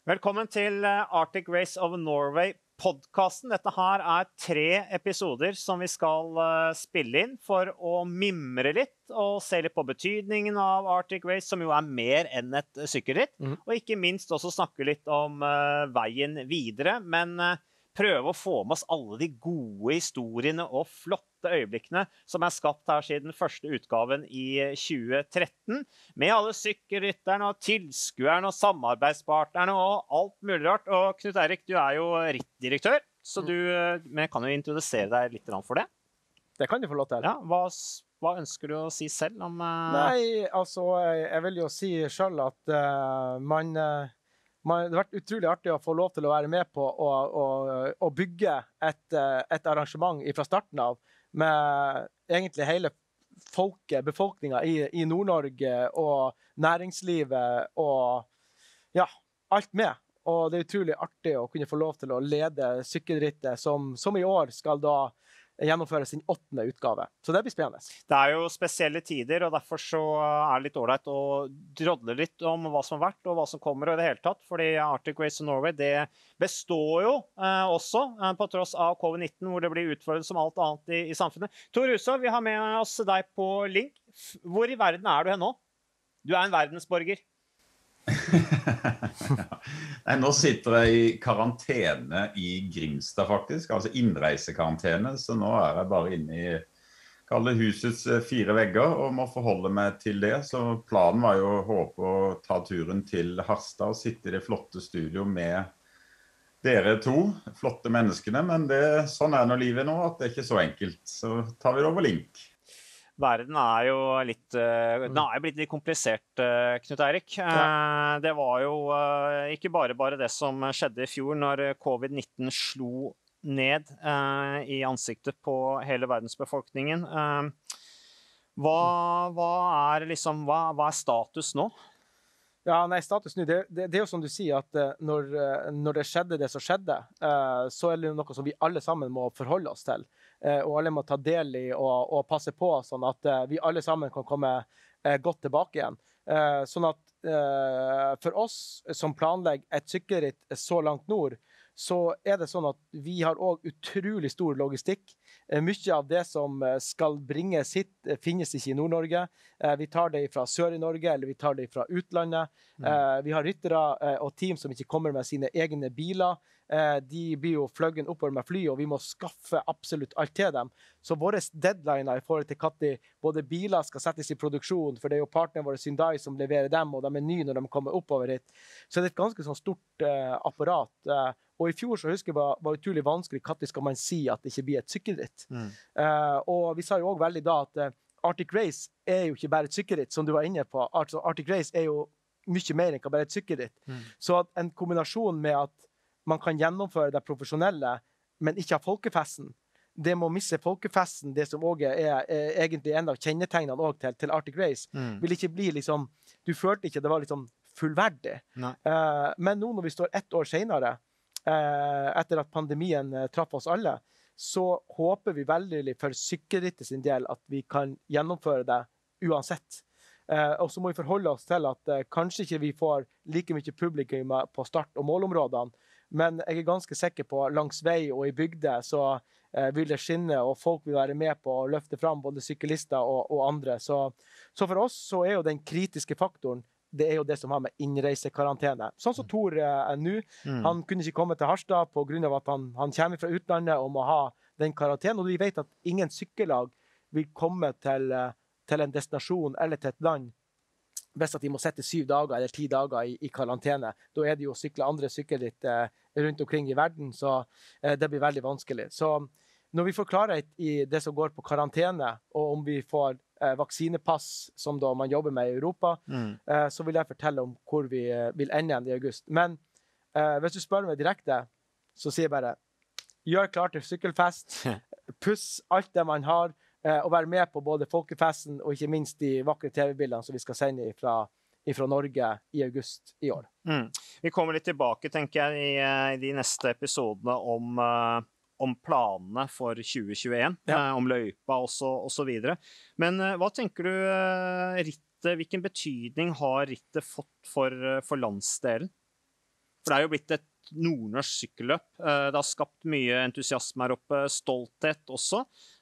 Velkommen til Arctic Race of Norway-podcasten. Dette her 3 episoder som vi skal spille inn for å mimre litt og se litt på betydningen av Arctic Race, som jo mer enn et sykkelritt. Og ikke minst også snakke litt om veien videre, men prøve å få med oss alle de gode historiene og flotte øyeblikkene som skapt her siden første utgaven i 2013, med alle sykkelrytterne og tilskuerne og samarbeidspartnerne og alt mulig rart. Og Knut Eirik, du jo rittdirektør, så du kan jo introdusere deg litt for det. Det kan du få lov til. Ja, hva ønsker du å si selv om... Nei, altså, jeg vil jo si selv at det har vært utrolig artig å få lov til å være med på å bygge et arrangement fra starten av, med egentlig hele befolkningen i Nord-Norge og næringslivet og ja, alt med. Og det utrolig artig å kunne få lov til å lede sykkelrittet som i år skal da gjennomføre sin 8. utgave. Så det blir spennende. Det jo spesielle tider, og derfor så det litt ordentlig å drodle litt om hva som har vært, og hva som kommer, og i det hele tatt. Fordi Arctic Race of Norway, det består jo også, på tross av COVID-19, hvor det blir utfordret som alt annet i samfunnet. Tor Husov, vi har med oss deg på link. Hvor i verden du hen nå? Du en verdensborger. Nei, nå sitter jeg i karantene i Grimstad faktisk, altså innreisekarantene, så nå jeg bare inne i kalde husets 4 vegger og må forholde meg til det. Så planen var jo å håpe å ta turen til Harstad og sitte i det flotte studio med dere 2 flotte menneskene, men sånn nå livet nå, at det ikke så enkelt. Så tar vi det over link. Verden jo litt, den blitt litt komplisert, Knut Eirik. Det var jo ikke bare det som skjedde i fjor når COVID-19 slo ned i ansiktet på hele verdensbefolkningen. Hva liksom, hva status nå? Ja, nei, status nå, det jo som du sier at når det skjedde det som skjedde, så det noe som vi alle sammen må forholde oss til. Og alle må ta del i og passe på, sånn at vi alle sammen kan komme godt tilbake igjen. Sånn at for oss som planlegger et sykkelritt så langt nord, så det sånn at vi har også utrolig stor logistikk. Mye av det som skal bringes hit finnes ikke i Nord-Norge. Vi tar det fra Sør i Norge, eller vi tar det fra utlandet. Vi har ryttere og team som ikke kommer med sine egne biler. De blir jo fløggen oppover med fly, og vi må skaffe absolutt alt til dem. Så våre deadliner i forhold til når både biler skal settes i produksjon, for det jo partneren våre Hyundai som leverer dem, og de nye når de kommer oppover hit. Så det et ganske sånn stort apparat. Og i fjor så husker jeg var utrolig vanskelig når skal man si at det ikke blir et sykkelritt. Og vi sa jo også veldig da at Arctic Race jo ikke bare et sykkelritt, som du var inne på. Altså, Arctic Race jo mye mer enn bare et sykkelritt. Så at en kombinasjon med at man kan gjennomføre det profesjonelle, men ikke ha folkefesten. Det må misse folkefesten, det som også egentlig en av kjennetegnene også til Arctic Race, vil ikke bli liksom, du følte ikke det var liksom fullverdig. Men nå når vi står 1 år senere, etter at pandemien traff oss alle, så håper vi veldig for sykkelrittet sin del at vi kan gjennomføre det uansett. Og så må vi forholde oss til at kanskje ikke vi får like mye publikum på start- og målområdene, men jeg ganske sikker på langs vei og i bygder så vil det skinne, og folk vil være med på å løfte fram både syklister og andre. Så for oss så jo den kritiske faktoren, det jo det som har med innreisekarantene. Sånn som Tor nå, han kunne ikke komme til Harstad på grunn av at han kommer fra utlandet og må ha den karantenen, og vi vet at ingen sykkellag vil komme til en destinasjon eller til et land hvis at de må sette 7 dager eller 10 dager i karantene. Da det jo andre sykkelritt rundt omkring i verden, så det blir veldig vanskelig. Så når vi får klarhet i det som går på karantene, og om vi får vaksinepass, som da man jobber med i Europa, så vil jeg fortelle om hvor vi vil ende igjen i august. Men hvis du spør meg direkte, så sier jeg bare, gjør klart til sykkelfest, puss alt det man har, og være med på både folkefesten og ikke minst de vakre TV-bildene som vi skal sende fra Norge i august i år. Vi kommer litt tilbake, tenker jeg, i de neste episodene om planene for 2021, om løypa og så videre. Men hva tenker du rittet, hvilken betydning har rittet fått for landsdelen? For det jo blitt et nordnorsk sykkelløp. Det har skapt mye entusiasme her oppe, stolthet også.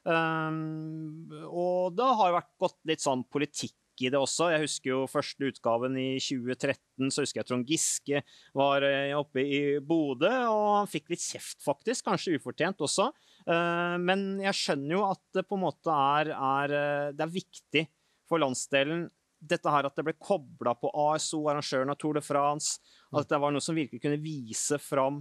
Og det har jo gått litt sånn politikk i det også. Jeg husker jo første utgaven i 2013, så husker jeg Trond Giske var oppe i Bodø, og han fikk litt kjeft faktisk, kanskje ufortjent også. Men jeg skjønner jo at det på en måte det viktig for landsdelen dette her at det ble koblet på ASO, arrangøren av Tour de France, at det var noe som virkelig kunne vise fram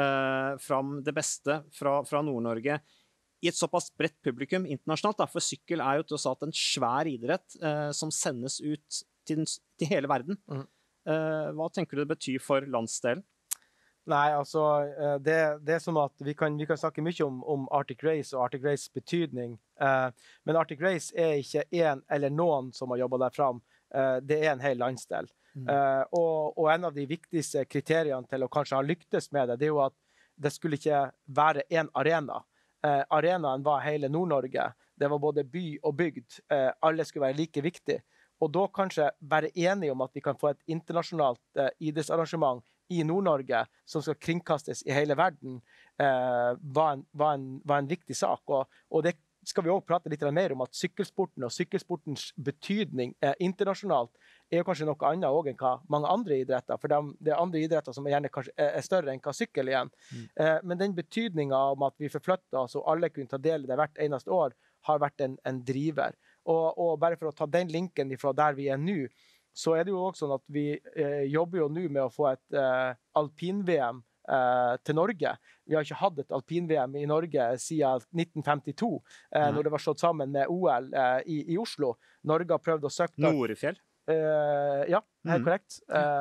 det beste fra Nord-Norge i et såpass bredt publikum internasjonalt, da, for sykkel jo til å si en svær idrett som sendes ut til hele verden. Hva tenker du det betyr for landsdelen? Nei, altså, det sånn at vi kan snakke mye om Arctic Race og Arctic Race betydning, men Arctic Race ikke en eller noen som har jobbet der frem, det en hel landsdel. Og en av de viktigste kriteriene til å kanskje ha lyktes med det, det jo at det skulle ikke være en arena. Arenaen var hele Nord-Norge. Det var både by og bygd. Alle skulle være like viktig. Og da kanskje være enige om at vi kan få et internasjonalt idrettsarrangement i Nord-Norge som skal kringkastes i hele verden, var en viktig sak. Og det skal vi også prate litt mer om, at sykkelsporten og sykkelsportens betydning internasjonalt jo kanskje noe annet også enn hva mange andre idretter, for det andre idretter som gjerne kanskje større enn hva sykkel igjen. Men den betydningen om at vi forflytter oss og alle kunne ta del i det hvert eneste år, har vært en driver. Og bare for å ta den linken fra der vi nå, så det jo også sånn at vi jobber jo nå med å få et alpin-VM til Norge. Vi har ikke hatt et alpin-VM i Norge siden 1952, når det var slått sammen med OL i Oslo. Norge har prøvd å søke... Norefjell? Ja, helt korrekt.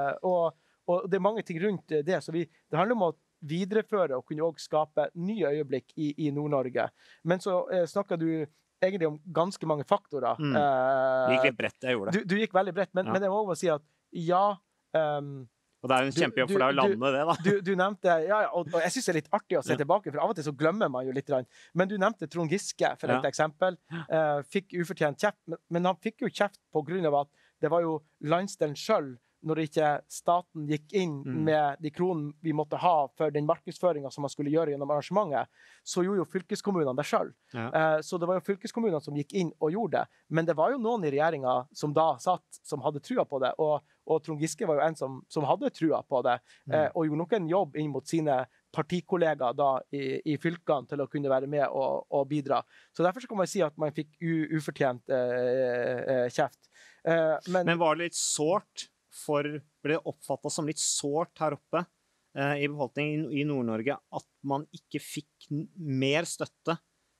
Og det mange ting rundt det, så det handler om å videreføre og kunne også skape nye øyeblikk i Nord-Norge. Men så snakker du egentlig om ganske mange faktorer. Du gikk litt bredt, jeg gjorde det. Du gikk veldig bredt, men jeg må også si at ja... og det en kjempejobb for deg å lande det, da. Du nevnte, og jeg synes det litt artig å se tilbake, for av og til så glemmer man jo litt. Men du nevnte Trond Giske, for et eksempel. Fikk ufortjent kjeft, men han fikk jo kjeft på grunn av at det var jo landsdelen selv, når ikke staten gikk inn med de kronene vi måtte ha for den markedsføringen som man skulle gjøre gjennom arrangementet, så gjorde jo fylkeskommunene det selv. Så det var jo fylkeskommunene som gikk inn og gjorde det. Men det var jo noen i regjeringen som da satt, som hadde trua på det, og Trond Giske var jo en som hadde trua på det, og gjorde nok en jobb inn mot sine partikollegaer da i fylkene til å kunne være med og bidra. Så derfor så kan man si at man fikk ufortjent kjeft. Men var det litt sårt? Ble det oppfattet som litt sårt her oppe i befolkningen i Nord-Norge at man ikke fikk mer støtte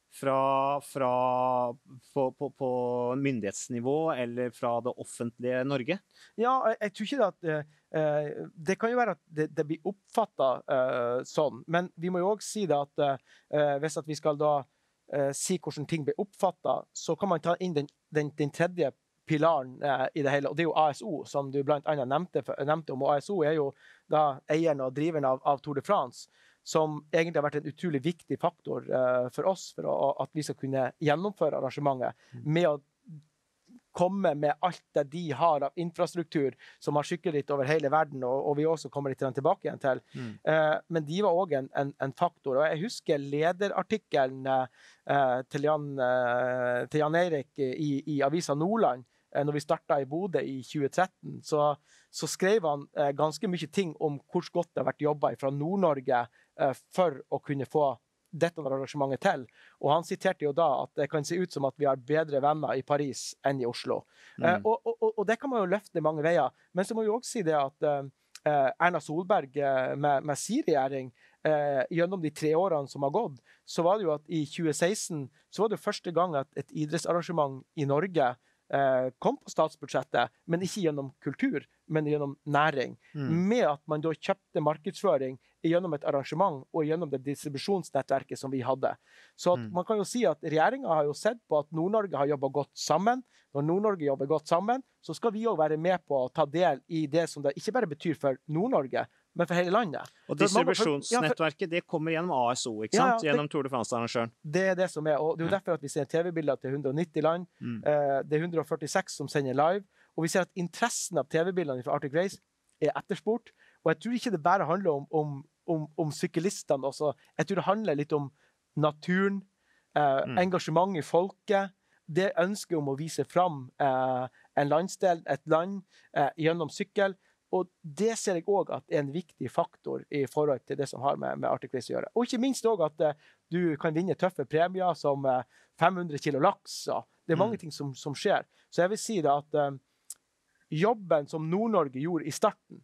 på myndighetsnivå eller fra det offentlige Norge? Ja, jeg tror ikke at det kan jo være at det blir oppfattet sånn, men vi må jo også si det at hvis at vi skal da si hvordan ting blir oppfattet, så kan man ta inn den tredje pilaren i det hele, og det jo ASO, som du blant annet nevnte om, og ASO jo da eieren og driveren av Tour de France, som egentlig har vært en utrolig viktig faktor for oss, for at vi skal kunne gjennomføre arrangementet, med å komme med alt det de har av infrastruktur, som har sykkelritt over hele verden, og vi også kommer litt tilbake igjen til. Men de var også en faktor, og jeg husker lederartikkelen til Jan Eirik i Avisa Nordland, når vi startet i Bodø i 2013, så skrev han ganske mye ting om hvor godt det har vært jobbet fra Nord-Norge for å kunne få dette arrangementet til. Og han siterte jo da at det kan se ut som at vi har bedre venner i Paris enn i Oslo. Og det kan man jo løfte mange veier. Men så må vi også si det at Erna Solberg med sin regjering, gjennom de 3 årene som har gått, så var det jo at i 2016 så var det første gang at et idrettsarrangement i Norge kom på statsbudsjettet, men ikke gjennom kultur, men gjennom næring. Med at man da kjøpte markedsføring gjennom et arrangement og gjennom det distribusjonsnettverket som vi hadde. Så at man kan jo si at regjeringen har jo sett på at Nord-Norge har jobbet godt sammen. Når Nord-Norge jobber godt sammen, så skal vi jo være med på å ta del i det som det ikke bare betyr for Nord-Norge, men for hele landet. Og distribusjonsnettverket, det kommer gjennom ASO, ikke sant? Gjennom Tour de France-arrangøren. Det det som og det jo derfor at vi ser TV-bilder til 190 land. Det 146 som sender live, og vi ser at interessen av TV-bildene fra Arctic Race etterspurt. Og jeg tror ikke det bare handler om syklistene også. Jeg tror det handler litt om naturen, engasjement i folket, det ønsket om å vise fram en landsdel, et land, gjennom sykkel. Og det ser jeg også at en viktig faktor i forhold til det som har med Arctic Race å gjøre. Og ikke minst også at du kan vinne tøffe premier som 500 kilo laks. Det mange ting som skjer. Så jeg vil si det at jobben som Nord-Norge gjorde i starten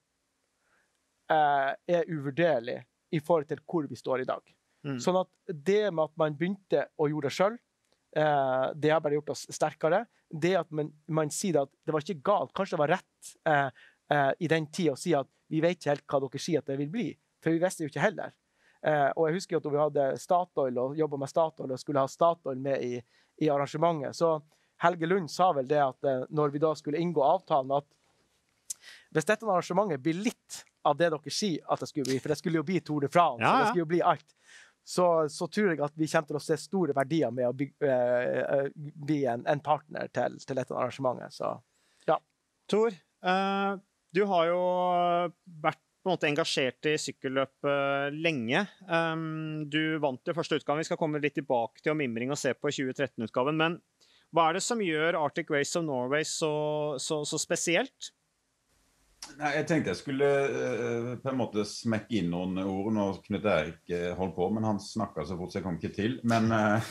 uvurderlig i forhold til hvor vi står i dag. Sånn at det med at man begynte å gjøre det selv, det har bare gjort oss sterkere. Det at man sier at det var ikke galt, kanskje det var rett i den tid å si at vi vet ikke helt hva dere sier at det vil bli, for vi visste jo ikke heller. Og jeg husker at vi hadde Statoil og jobbet med Statoil og skulle ha Statoil med i arrangementet, så Helge Lund sa vel det at når vi da skulle inngå avtalen at hvis dette arrangementet blir litt av det dere sier at det skulle bli, for det skulle jo bli Tour de France, så det skulle jo bli alt, så tror jeg at vi kommer til å se store verdier med å bli en partner til dette arrangementet. Så, ja. Tor, du har jo vært på en måte engasjert i sykkelløp lenge. Du vant jo første utgaven. Vi skal komme litt tilbake til mimring og se på 2013-utgaven, men hva det som gjør Arctic Race of Norway så spesielt? Nei, jeg tenkte jeg skulle på en måte smekke inn noen ord. Nå Knut Erik holdt på, men han snakket så fort så jeg kom ikke til. Men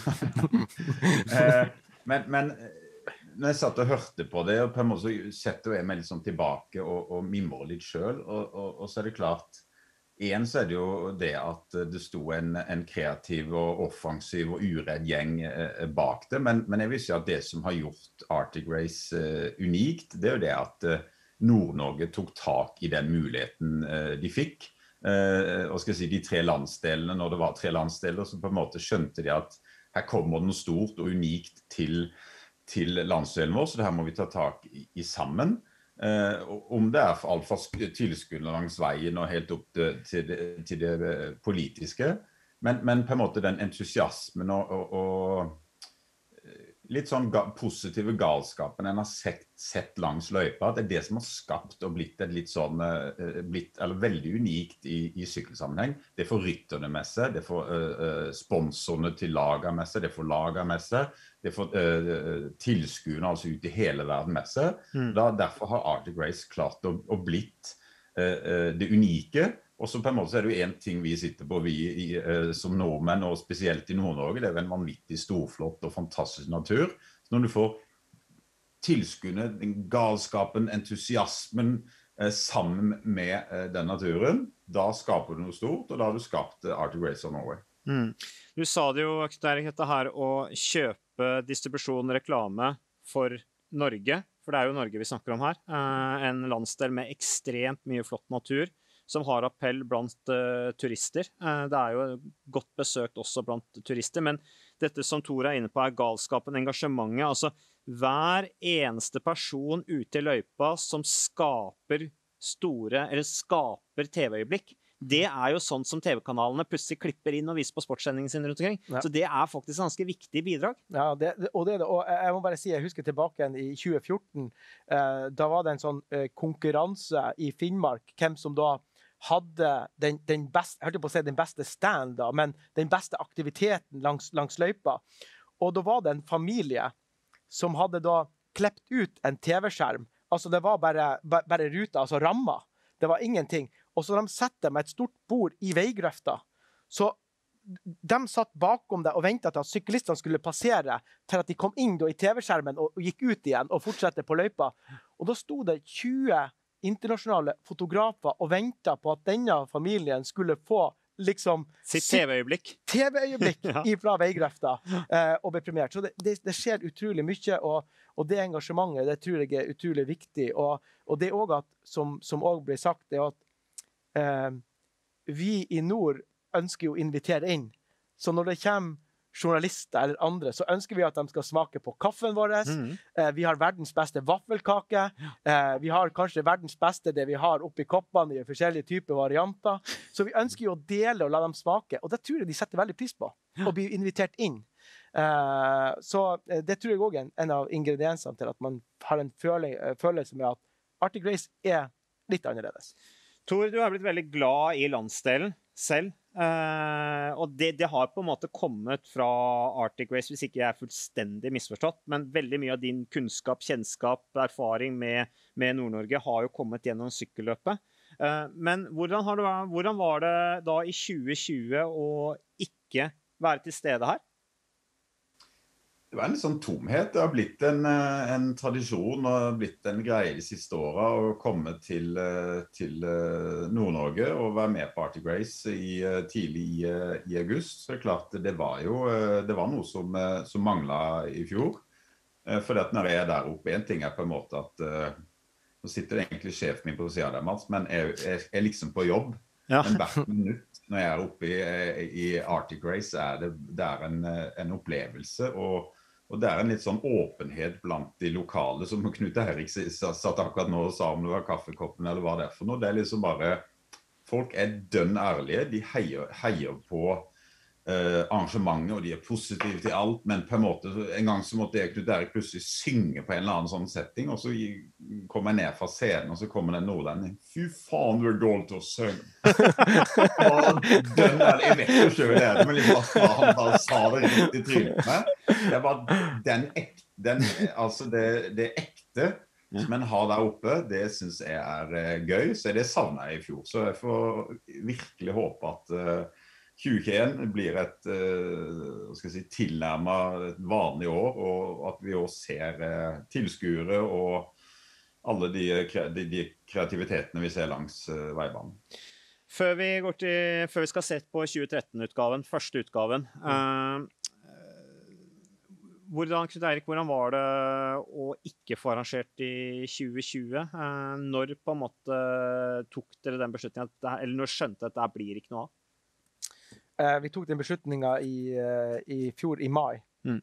når jeg satt og hørte på det, og på en måte så setter jeg meg litt sånn tilbake og mimrer litt selv, og så det klart, så det jo det at det sto en kreativ og offensiv og uredd gjeng bak det, men jeg vil si at det som har gjort Arctic Race unikt, det jo det at Nord-Norge tok tak i den muligheten de fikk. Og skal jeg si, de 3 landsdelene, når det var 3 landsdeler, så på en måte skjønte de at her kommer det noe stort og unikt til landsdelen vår, så det her må vi ta tak i sammen. Om det for alt fra tilskuddene langs veien og helt opp til det politiske, men på en måte den entusiasmen og litt sånn positive galskapen en har sett langs løypa, det det som har skapt og blitt et litt sånn, veldig unikt i sykkelsammenheng. Det får rytterne med seg, det får sponsorene til laget med seg, det får laget med seg, det får tilskuerne altså ut i hele verden med seg. Derfor har Arctic Race klart å blitt det unike. Og så på en måte det jo en ting vi sitter på, som nordmenn, og spesielt i Nord-Norge, det en vanvittig storflott og fantastisk natur. Så når du får tilskuddene, den galskapen, entusiasmen sammen med den naturen, da skaper du noe stort, og da har du skapt Arctic Race of Norway. Du sa det jo, dette her å kjøpe distribusjon og reklame for Norge, for det jo Norge vi snakker om her, en landsdel med ekstremt mye flott natur, som har appell blant turister. Det jo godt besøkt også blant turister, men dette som Tor inne på galskapen, engasjementet, altså hver eneste person ute i løypa som skaper TV-øyeblikk, det jo sånn som TV-kanalene plutselig klipper inn og viser på sportssendingen sin rundt omkring. Ja. Så det faktisk ganske viktig bidrag. Ja, og jeg må bare si, jeg husker tilbake i 2014, da var det en sånn konkurranse i Finnmark, hvem som da hadde den beste, jeg hørte på å si den beste stand da, men den beste aktiviteten langs løypa. Og da var det en familie som hadde da klept ut en TV-skjerm. Altså det var bare ruta, altså ramma. Det var ingenting. Og så de sette med et stort bord i veigrøfta. Så de satt bakom det og ventet til at syklistene skulle passere til at de kom inn da i TV-skjermen og gikk ut igjen og fortsette på løypa. Og da sto det 20 internasjonale fotografer og ventet på at denne familien skulle få liksom sitt TV-øyeblikk ja. Fra veigrøfta og bli premiert. Så det skjer utrolig mye, og det engasjementet, det tror jeg utrolig viktig. Og det også at, som også blir sagt, det at vi i nord ønsker å invitere inn. Så når det kommer journalister eller andre, så ønsker vi at de skal smake på kaffen vår. Vi har verdens beste vaffelkake. Vi har kanskje verdens beste det vi har oppi koppene i forskjellige typer varianter. Så vi ønsker jo å dele og la dem smake, og det tror jeg de setter veldig pris på, å bli invitert inn. Så det tror jeg også en av ingrediensene til at man har en følelse med at Arctic Race litt annerledes. Tor, du har blitt veldig glad i landsdelen selv, og det har på en måte kommet fra Arctic Race, hvis ikke jeg er fullstendig misforstått, men veldig mye av din kunnskap, kjennskap, erfaring med Nord-Norge har jo kommet gjennom sykkelløpet. Men hvordan var det da i 2020 å ikke være til stede her? Det var en sånn tomhet. Det har blitt en tradisjon og blitt en greie de siste årene å komme til Nord-Norge og være med på Arctic Race tidlig i august. Så det er klart, det var noe som manglet i fjor. For når jeg er der oppe, en ting er på en måte at nå sitter det egentlig sjefen min på siden av Mats, men jeg er liksom på jobb. Ja. Men hvert minutt når jeg er oppe i Arctic Race, det er en opplevelse, og det er en litt sånn åpenhet blant de lokale, som Knut Erik satt akkurat nå og sa om det var kaffekoppen eller hva det er for noe. Det er liksom bare, folk er dønn ærlige, de heier på arrangementet, og de er positive til alt, men på en måte, en gang så måtte jeg Knut Erik plutselig synge på en eller annen sånn setting, og så kom jeg ned fra scenen, og så kommer den nordlending. Fy faen, du er dårlig til å synge. Jeg vet jo selv det, men liksom, han bare sa det rett i trynet med. Det var altså det ekte som en har der oppe, det synes jeg er gøy, så det savner jeg i fjor. Så jeg får virkelig håpe at 2021 blir et tilnærmet vanlig år, og at vi også ser tilskuere og alle de kreativitetene vi ser langs veibanen. Før vi skal se på 2013-utgaven, første utgaven, hvordan var det å ikke få arrangert i 2020? Når på en måte tok dere den beslutningen, eller når skjønte at det blir ikke noe av? Vi tok den beslutningen i fjor, i mai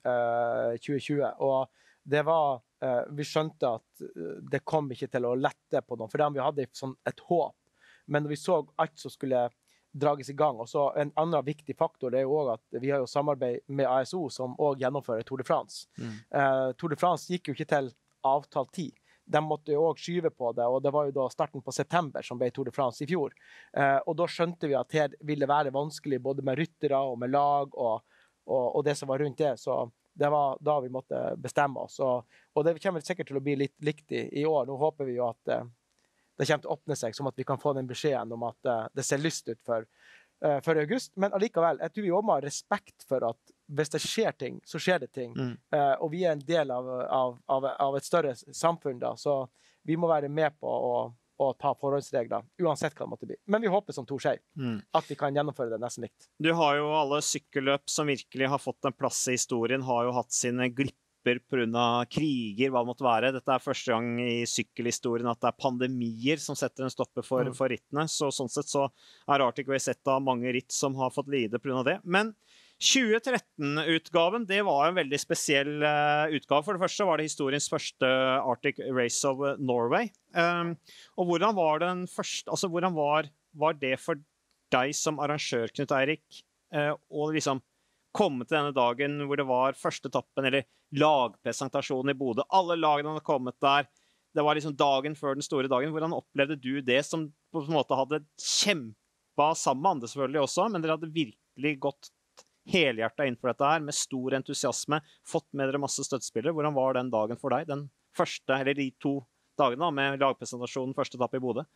2020, og det var, vi skjønte at det kom ikke til å lette på noe, for vi hadde et håp, men når vi så alt som skulle drages i gang, og så en annen viktig faktor det er jo også at vi har jo samarbeid med ASO som også gjennomfører Tour de France. Tour de France gikk jo ikke til avtalt tid. De måtte jo også skyve på det, og det var jo da starten på september som ble Tour de France i fjor. Og da skjønte vi at det ville være vanskelig både med ryttere og med lag og det som var rundt det, så det var da vi måtte bestemme oss. Og det kommer sikkert til å bli litt likt i år. Nå håper vi jo at det kommer til å åpne seg, som at vi kan få den beskjeden om at det ser lyst ut for august, men allikevel, jeg tror vi også må ha respekt for at hvis det skjer ting, så skjer det ting. Og vi er en del av et større samfunn da, så vi må være med på å ta forholdsregler, uansett hva det måtte bli. Men vi håper, som Tor sier, at vi kan gjennomføre det nesten likt. Du har jo alle sykkelløp som virkelig har fått en plass i historien, har jo hatt sine glipper på grunn av kriger, hva det måtte være. Dette er første gang i sykkelhistorien at det er pandemier som setter en stopper for rittene, så sånn sett så er Arctic Race et av mange ritt som har fått lide på grunn av det. Men 2013-utgaven, det var en veldig spesiell utgave. For det første var det historiens første Arctic Race of Norway. Og hvordan var den første, altså hvordan var det for deg som arrangør, Knut Eirik, å liksom komme til denne dagen hvor det var første etappen, eller lagpresentasjonen i Bodø. Alle lagene hadde kommet der. Det var liksom dagen før den store dagen. Hvordan opplevde du det som på en måte hadde kjempet sammen med andre selvfølgelig også, men dere hadde virkelig gått helhjertet inn for dette her, med stor entusiasme, fått med dere masse støttespillere. Hvordan var den dagen for deg? Den første, eller de 2 dagene med lagpresentasjonen, første etappe i Bodø?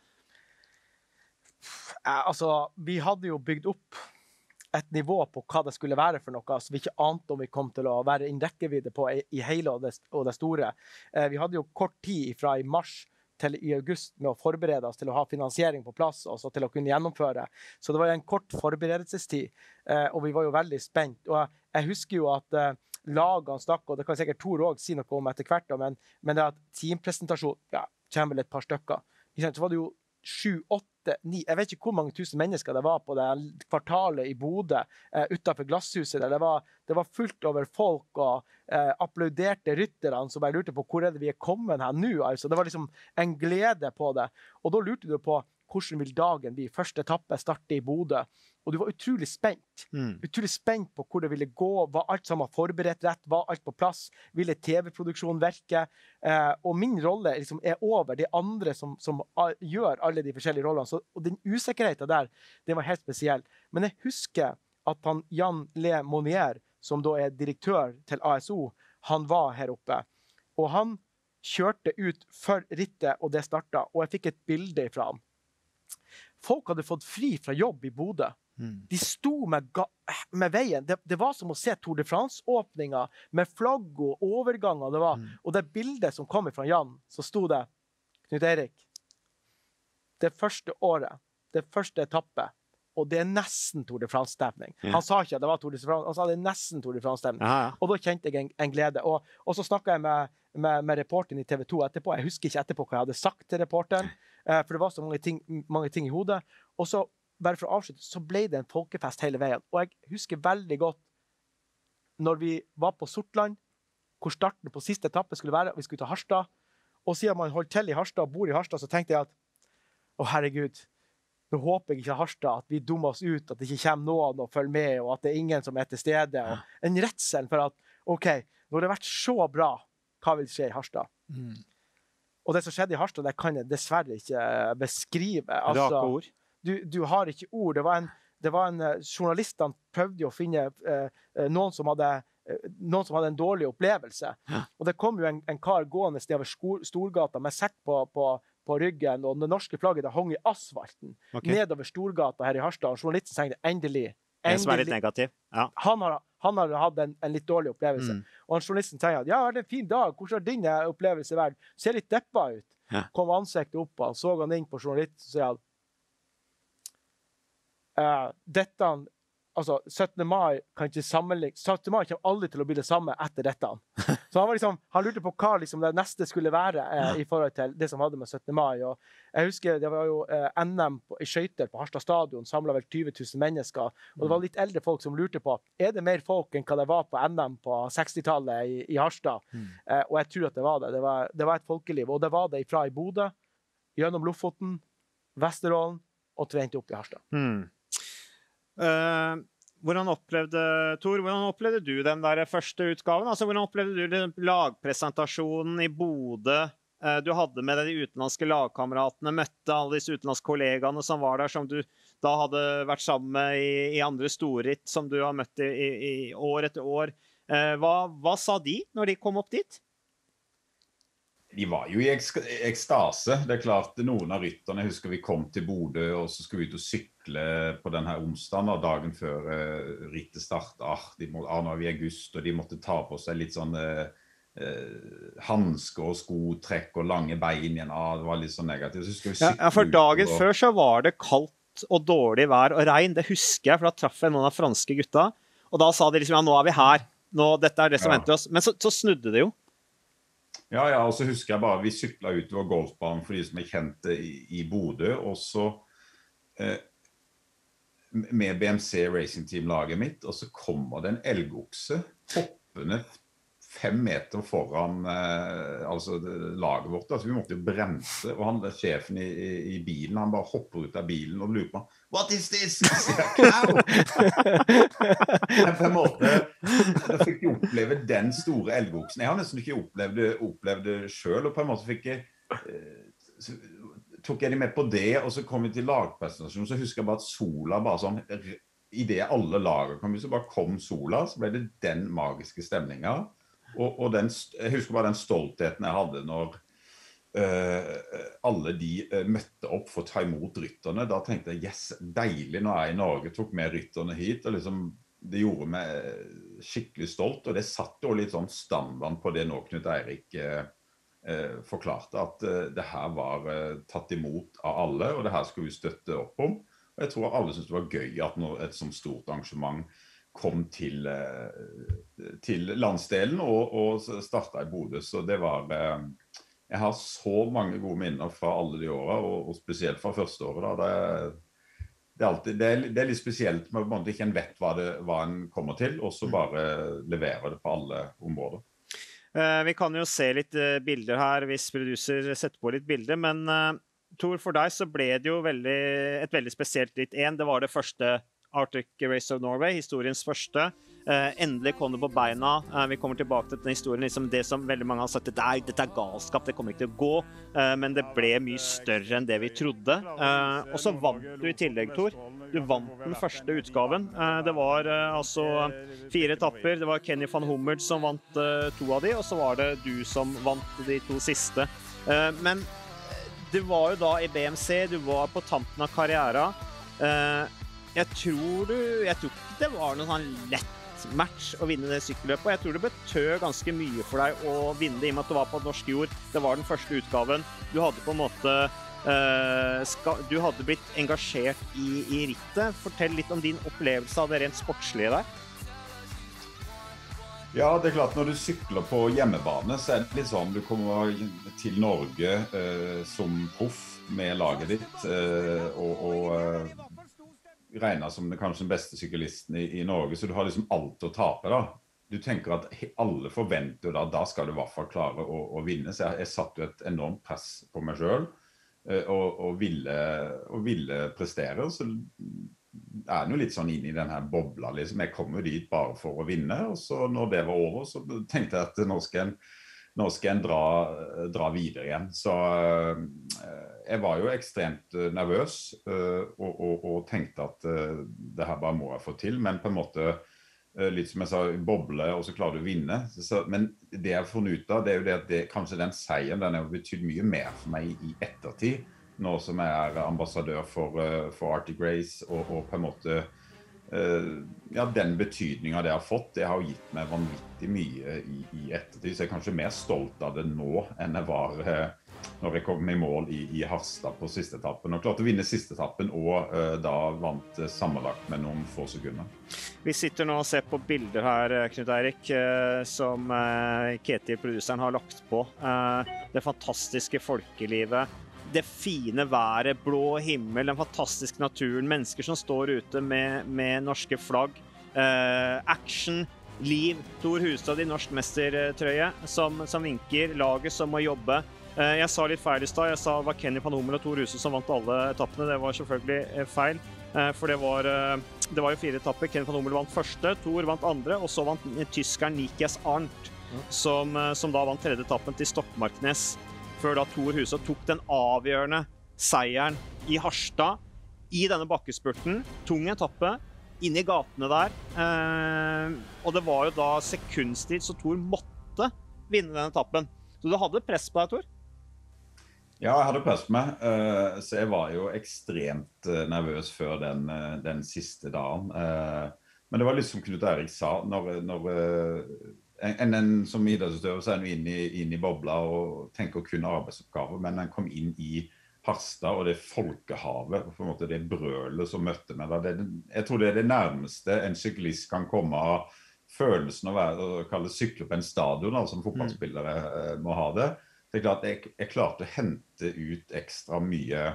Altså, vi hadde jo bygd opp et nivå på hva det skulle være for noe, så vi ikke ante om vi kom til å være innen rekkevidde på i hele og det store. Vi hadde jo kort tid fra i mars til i august med å forberede oss til å ha finansiering på plass, og så til å kunne gjennomføre. Så det var en kort forberedelsestid, og vi var jo veldig spent. Og jeg husker jo at lagene stakk, og det kan sikkert Tor også si noe om etter hvert, men det at teampresentasjon, ja, kommer vel et par stykker. Så var det jo 7, 8, 9, jeg vet ikke hvor mange tusen mennesker det var på det kvartalet i Bodø, utenfor glasshuset. Det var fullt over folk, og applauderte rytterne som bare lurte på hvor er det vi er kommet her nå. Altså, det var liksom en glede på det. Og da lurte du på, hvordan vil dagen bli. Første etappe startet i Bodø, og du var utrolig spent. Utrolig spent på hvor det ville gå, var alt sammen forberedt rett, var alt på plass, ville TV-produksjonen virke, og min rolle liksom over det andre som gjør alle de forskjellige rollene. Så, og den usikkerheten der, det var helt spesiell. Men jeg husker at han Jan Le Monnier, som da direktør til ASO, han var her oppe, og han kjørte ut for rittet, og det startet, og jeg fikk et bilde fra ham. Folk hadde fått fri fra jobb i Bodø. De sto med veien. Det var som å se Tour de France-åpninger med flagg og overganger. Det var. Og det bildet som kom fra Jan, så sto det, Knut Erik, det første året, det første etappe, og det nesten Tour de France-stemning. Han sa ikke at det var Tour de France, han sa det nesten Tour de France-stemning. Og da kjente jeg en glede. Og så snakket jeg med reporteren i TV 2 etterpå. Jeg husker ikke etterpå hva jeg hadde sagt til reporteren, for det var så mange ting i hodet. Og så, bare for å avslutte, så ble det en folkefest hele veien. Og jeg husker veldig godt når vi var på Sortland, hvor starten på siste etappe skulle være, og vi skulle til Harstad. Og siden man holdt til i Harstad og bor i Harstad, så tenkte jeg at, herregud, nå håper jeg ikke Harstad at vi dummer oss ut, at det ikke kommer noen og følger med, og at det er ingen som til stede. Og en redsel for at, ok, når det har vært så bra, hva vil skje i Harstad? Og det som skjedde i Harstad, det kan jeg dessverre ikke beskrive. Altså, du har ikke ord? Du har ikke ord. Det var en journalist, han prøvde å finne noen som hadde en dårlig opplevelse. Og det kom jo en kar gående sted over Storgata med sekk på ryggen, og det norske flagget det hang i asfalten nedover Storgata her i Harstad, og journalisten tenkte endelig. En som litt negativ. Ja. Han har hatt en litt dårlig opplevelse. Og journalisten tenkte, ja, det er en fin dag, hvordan har din opplevelse vært? Ser litt deppa ut. Kom ansiktet opp, og så han inn på journalisten, og sier han, dette, altså 17. mai kan ikke sammenligne, 17. mai kommer aldri til å bli det samme etter dette. Så han lurte på hva liksom det neste skulle være i forhold til det som hadde med 17. mai. Og jeg husker det var jo NM i skøyter på Harstad stadion, samlet vel 20 000 mennesker, og det var litt eldre folk som lurte på, er det mer folk enn hva det var på NM på 60-tallet i Harstad? Og jeg tror at det var det. Det var et folkeliv, og det var det fra i Bodø, gjennom Lofoten, Vesterålen, og til endte opp i Harstad. Hvordan opplevde du den der første utgaven? Altså, hvordan opplevde du lagpresentasjonen i Bodø? Du hadde med deg de utenlandske lagkameratene, møtte alle disse utenlandske kollegaene som var der, som du da hadde vært sammen med i andre storritt, som du har møtt i år etter år. Hva sa de når de kom opp dit? De var jo i ekstase. Det er klart, noen av rytterne, jeg husker vi kom til Bodø, og så skulle vi ut og sykle på denne onsdagen, og dagen før rittet startet. Nå er vi i august, og de måtte ta på seg litt sånn handsker og skotrekk og lange bein igjen. Det var litt sånn negativt. Ja, for dagen før så var det kaldt og dårlig vær og regn. Det husker jeg, for da traff jeg noen av franske gutta, og da sa de liksom, ja, nå er vi her. Dette er det som venter oss. Men så snudde det jo. Ja, og så husker jeg bare, vi syklet utover golfbanen for de som kjente i Bodø, og så med BMC Racing Team-laget mitt, og så kommer det en elgokse hoppende 5 meter foran laget vårt, altså vi måtte jo bremse, og sjefen i bilen, han bare hopper ut av bilen og lurer på, what is this? Cow! På en måte, da fikk jeg oppleve den store elgoksen. Jeg har nesten ikke opplevd det selv, og på en måte tok jeg de med på det, og så kom vi til lagpresentasjonen, så husker jeg bare at sola bare sånn, i det alle lager kom, så bare kom sola, så ble det den magiske stemningen. Og jeg husker bare den stoltheten jeg hadde når alle de møtte opp for å ta imot rytterne. Da tenkte jeg, yes, deilig når jeg i Norge tok med rytterne hit, og liksom, det gjorde meg skikkelig stolt, og det satt jo litt sånn standard på det nå Knut Eirik forklarte, at det her var tatt imot av alle, og det her skulle vi støtte opp om. Og jeg tror alle syntes det var gøy at et sånt stort arrangement kom til landsdelen og startet i Bodø, så det var jeg har så mange gode minner fra alle de årene, og spesielt fra første året da. Det er litt spesielt med at ikke en vet hva en kommer til, og så bare leverer det på alle områder. Vi kan jo se litt bilder her hvis producer setter på litt bilder, men Tor, for deg så ble det jo et veldig spesielt ritt 1. Det var det første Arctic Race of Norway, historiens første. Endelig kom det på beina. Vi kommer tilbake til denne historien. Liksom det som veldig mange har sagt, dette galskap, det kommer ikke til å gå. Men det ble mye større enn det vi trodde. Og så vant du i tillegg, Tor. Du vant den første utgaven. Det var altså 4 etapper. Det var Kenny van Hummert som vant 2 av de, og så var det du som vant de 2 siste. Men du var jo da i BMC, du var på tampen av karriera. Jeg tror ikke det var noen sånn lett match å vinne det sykkelløpet, og jeg tror det betød ganske mye for deg å vinne det, i og med at det var på norsk jord. Det var den første utgaven. Du hadde på en måte du hadde blitt engasjert i rittet. Fortell litt om din opplevelse av det rent sportslige der. Ja, det klart, når du sykler på hjemmebane, så det litt sånn, du kommer til Norge som proff med laget ditt, og regnet som kanskje den beste syklisten i Norge, så du har liksom alt å tape da. Du tenker at alle forventer da skal du i hvert fall klare å vinne, så jeg satte jo et enormt press på meg selv, og ville prestere, så det jo litt sånn inn i denne bobla, liksom. Jeg kom jo dit bare for å vinne, og så når det var over, så tenkte jeg at nå skal en dra videre igjen. Så jeg var jo ekstremt nervøs, og tenkte at det her bare må jeg få til, men på en måte, litt som jeg sa, boble, og så klarer du å vinne. Men det jeg har funnet ut av, det jo det at kanskje den seieren, den har betydd mye mer for meg i ettertid, nå som jeg ambassadør for Arctic Race, og på en måte, ja, den betydningen det har fått, det har gitt meg vanvittig mye i ettertid, så jeg er kanskje mer stolt av det nå enn jeg var når jeg kom i mål i Harstad på siste etappen, og klarte å vinne siste etappen, og da vant sammenlagt med noen få sekunder. Vi sitter nå og ser på bilder her, Knut Eirik, som Ketil, produseren, har lagt på. Det fantastiske folkelivet, det fine været, blå himmel, den fantastiske naturen, mennesker som står ute med norske flagg, action, liv, Tor Hushovd i norsk mestertrøye, som vinker, laget som må jobbe. Jeg sa litt feil i stad, jeg sa det var Kenny van Hummel og Tor Hushovd som vant alle etappene, det var selvfølgelig feil, for det var jo 4 etapper. Kenny van Hummel vant første, Tor vant andre, og så vant tyskeren Nikias Arndt, som da vant 3. etappen til Stokmarknes, før da Tor Hushovd tok den avgjørende seieren i Harstad, i denne bakkespurten, tung etappe, inn i gatene der, og det var jo da sekundstid, så Tor måtte vinne den etappen. Så du hadde press på deg, Tor? Ja, jeg hadde press på meg, så jeg var jo ekstremt nervøs før den siste dagen. Men det var litt som Knut Eirik sa, når en som idrettsutøver så han inn i bobla og tenker kun arbeidsoppgaver, men han kom inn i Harstad og det folkehavet, og på en måte det brølet som møtte meg da. Jeg tror det det nærmeste en syklist kan komme av følelsen å kalle sykle på en stadion, altså som fotballspillere må ha det. Det klart at jeg klarte å hente ut ekstra mye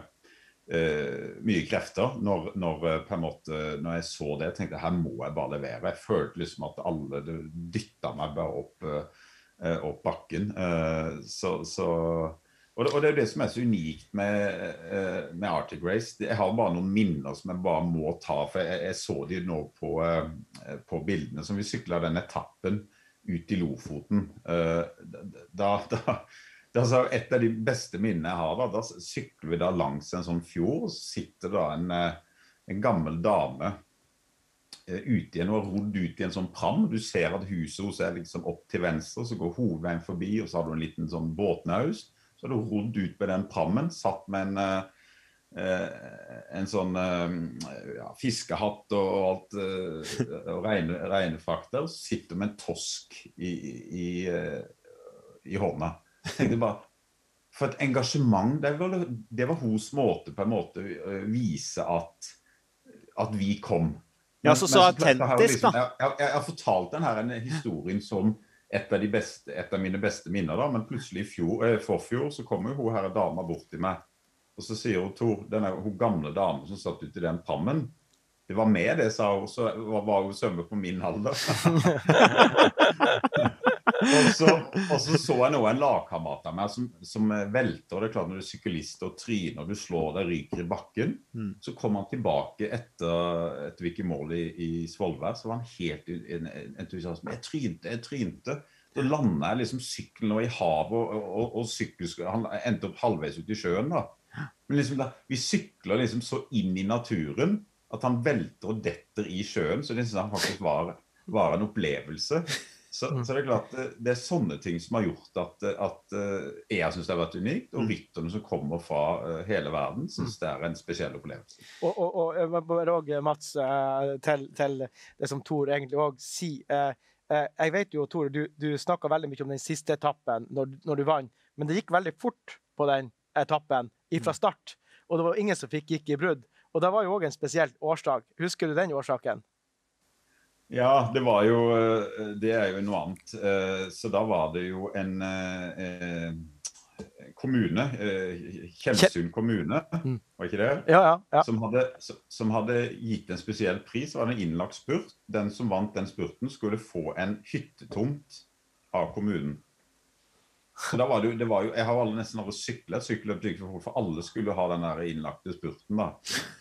krefter når på en måte, når jeg så det, jeg tenkte her må jeg bare levere. Jeg følte liksom at alle dyttet meg bare opp bakken. Og det det som så unikt med Arctic Race. Jeg har bare noen minner som jeg bare må ta, for jeg så de nå på bildene som vi syklet den etappen ut i Lofoten. Det et av de beste minnene jeg har da sykler vi da langs en sånn fjord, og så sitter da en gammel dame ute igjen og rodd ut i en sånn pram. Du ser at huset hos liksom opp til venstre, så går hovedveien forbi, og så har du en liten sånn båtnaus. Så har du rodd ut på den prammen, satt med en sånn fiskehatt og alt, og regnefakter, og sitter med en tosk i hånda. Jeg tenkte bare, for et engasjement, det var hos måte på en måte vise at vi kom. Ja, så autentisk da. Jeg har fortalt denne historien som et av mine beste minner da, men plutselig forfjor så kommer jo hun her dama bort til meg, og så sier hun, Tor, hun gamle dame som satt ute i den prammen, det var med det, sa hun, så var hun sømme på min alder. Og så jeg nå en lagkamerat av meg som velter, og det er klart når du er syklist og tryner, du slår deg, ryker i bakken, så kom han tilbake etter vi ikke mål i Svolvær, så var han helt entusiastisk. Jeg trynte. Så landet jeg liksom sykkelen i havet, og han endte opp halvveis ut i sjøen da. Men liksom vi sykler liksom så inn i naturen, at han velter og detter i sjøen, så det synes han faktisk var en opplevelse. Så det er klart, det er sånne ting som har gjort at jeg synes det har vært unikt, og rytterne som kommer fra hele verden synes det er en spesiell opplevelse. Og bare også, Mats, til det som Tor egentlig også sier. Jeg vet jo, Tor, du snakket veldig mye om den siste etappen når du vant, men det gikk veldig fort på den etappen fra start, og det var ingen som gikk i brudd. Og det var jo også en spesiell årsak. Husker du den årsaken? Ja, det er jo noe annet. Så da var det jo en kommune, Tjeldsund kommune, var ikke det? Ja. Som hadde gitt en spesiell pris, var det en innlagt spurt. Den som vant den spurten skulle få en hyttetomt av kommunen. Så da var det jo, jeg har aldri nesten aldri syklet for alle skulle ha den der innlagte spurten da.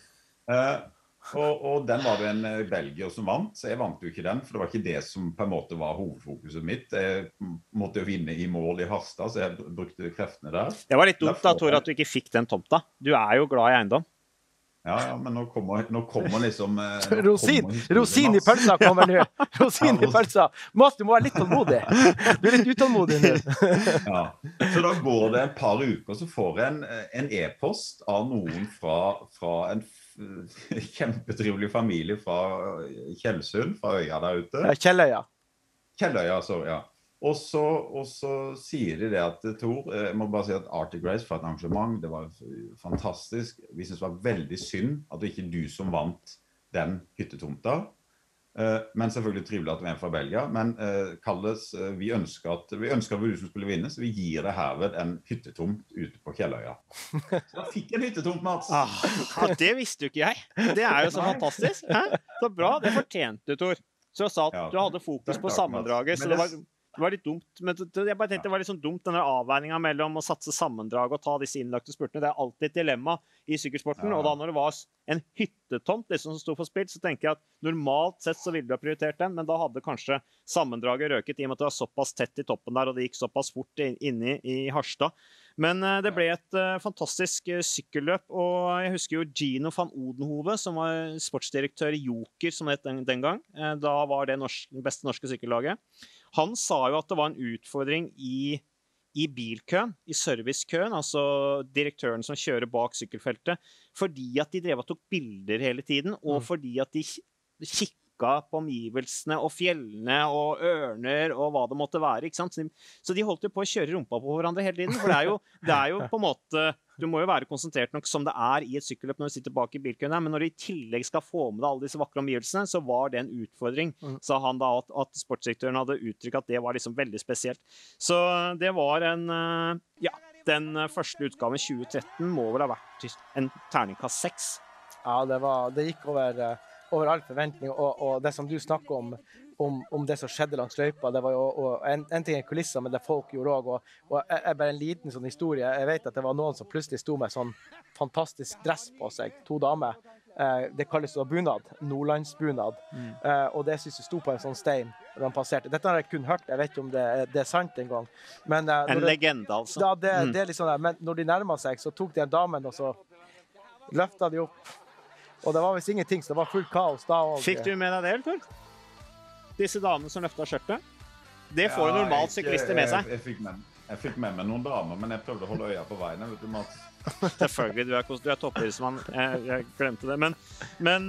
Og den var det en belgier som vant, så jeg vant jo ikke den, for det var ikke det som på en måte var hovedfokuset mitt. Jeg måtte jo vinne i mål i Harstad, så jeg brukte kreftene der. Det var litt dumt da, Tor, at du ikke fikk den tomta. Du er jo glad i eiendom. Ja, men nå kommer liksom... Rosin i pølsa kommer nå. Rosin i pølsa. Mats, du må være litt tålmodig. Du er litt utålmodig nå. Ja, så da går det et par uker, så får jeg en e-post av noen fra en kjempetrivelig familie fra Tjeldsund, fra øya der ute. Kjelløya. Kjelløya, så ja. Og så sier de det at Tor, jeg må bare si at Arctic Race for et arrangement, det var fantastisk. Vi synes det var veldig synd at det ikke du som vant den hyttetomta. Men selvfølgelig trivelig at du er en fra Belgia. Men Kalles, vi ønsker at du som skulle vinne, så vi gir deg herved en hyttetomt ute på Kjelløya. Så da fikk jeg en hyttetomt, Mats. Ja, det visste jo ikke jeg. Det er jo så fantastisk. Hæ? Så bra, det fortjente du, Tor. Så jeg sa at du hadde fokus på sammendraget, så det var litt dumt, men jeg bare tenkte det var litt sånn dumt, denne avveiningen mellom å satse sammendrag og ta disse innlagte spurtene. Det er alltid et dilemma i sykkelsporten, og da når det var en hyttetomt liksom, som stod for spill, så tenker jeg at normalt sett så ville du ha prioritert den, men da hadde kanskje sammendraget røket i og med at det var såpass tett i toppen der, og det gikk såpass fort inne i Harstad. Men det ble et fantastisk sykkelløp, og jeg husker jo Gino van Odenhove, som var sportsdirektør i Joker, som det het den gang. Da var det beste norske sykkellaget. Han sa jo at det var en utfordring i bilkøen, i servicekøen, altså direktøren som kjører bak sykkelfeltet, fordi at de drev og tok bilder hele tiden, og fordi at de kikket på omgivelsene og fjellene og ørner og hva det måtte være, ikke sant? Så de holdt jo på å kjøre rumpa på hverandre hele tiden, for det er jo på en måte, du må jo være konsentrert nok som det er i et sykkelløp når du sitter bak i bilkøen, men når du i tillegg skal få med deg alle disse vakre omgivelsene, så var det en utfordring, sa han da at sportsdirektøren hadde uttrykt at det var liksom veldig spesielt. Så det var den første utgaven 2013 må vel ha vært en terningkast 6. Ja, det gikk over all forventning, og det som du snakker om det som skjedde langs løypa, det var jo en ting er kulisser, men det folk gjorde også, og bare en liten sånn historie. Jeg vet at det var noen som plutselig sto med sånn fantastisk dress på seg, 2 damer. Det kalles jo bunad, Nordlandsbunad, og det synes jeg sto på en sånn stein når de passerte. Dette har jeg kun hørt, jeg vet ikke om det er sant en gang. Men, en legende, altså. Ja, det er litt sånn der, men når de nærmet seg, så tok de en damen, og så løftet de opp. Og det var visst ingenting, så det var fullt kaos da. Fikk du med deg det, Tor? Disse damene som løftet skjørtet? Det får jo normalt syklister med seg. Jeg fikk med meg noen damer, men jeg prøvde å holde øya på veien, vet du, Mats. Selvfølgelig, du er toppidrettsmann. Jeg glemte det, men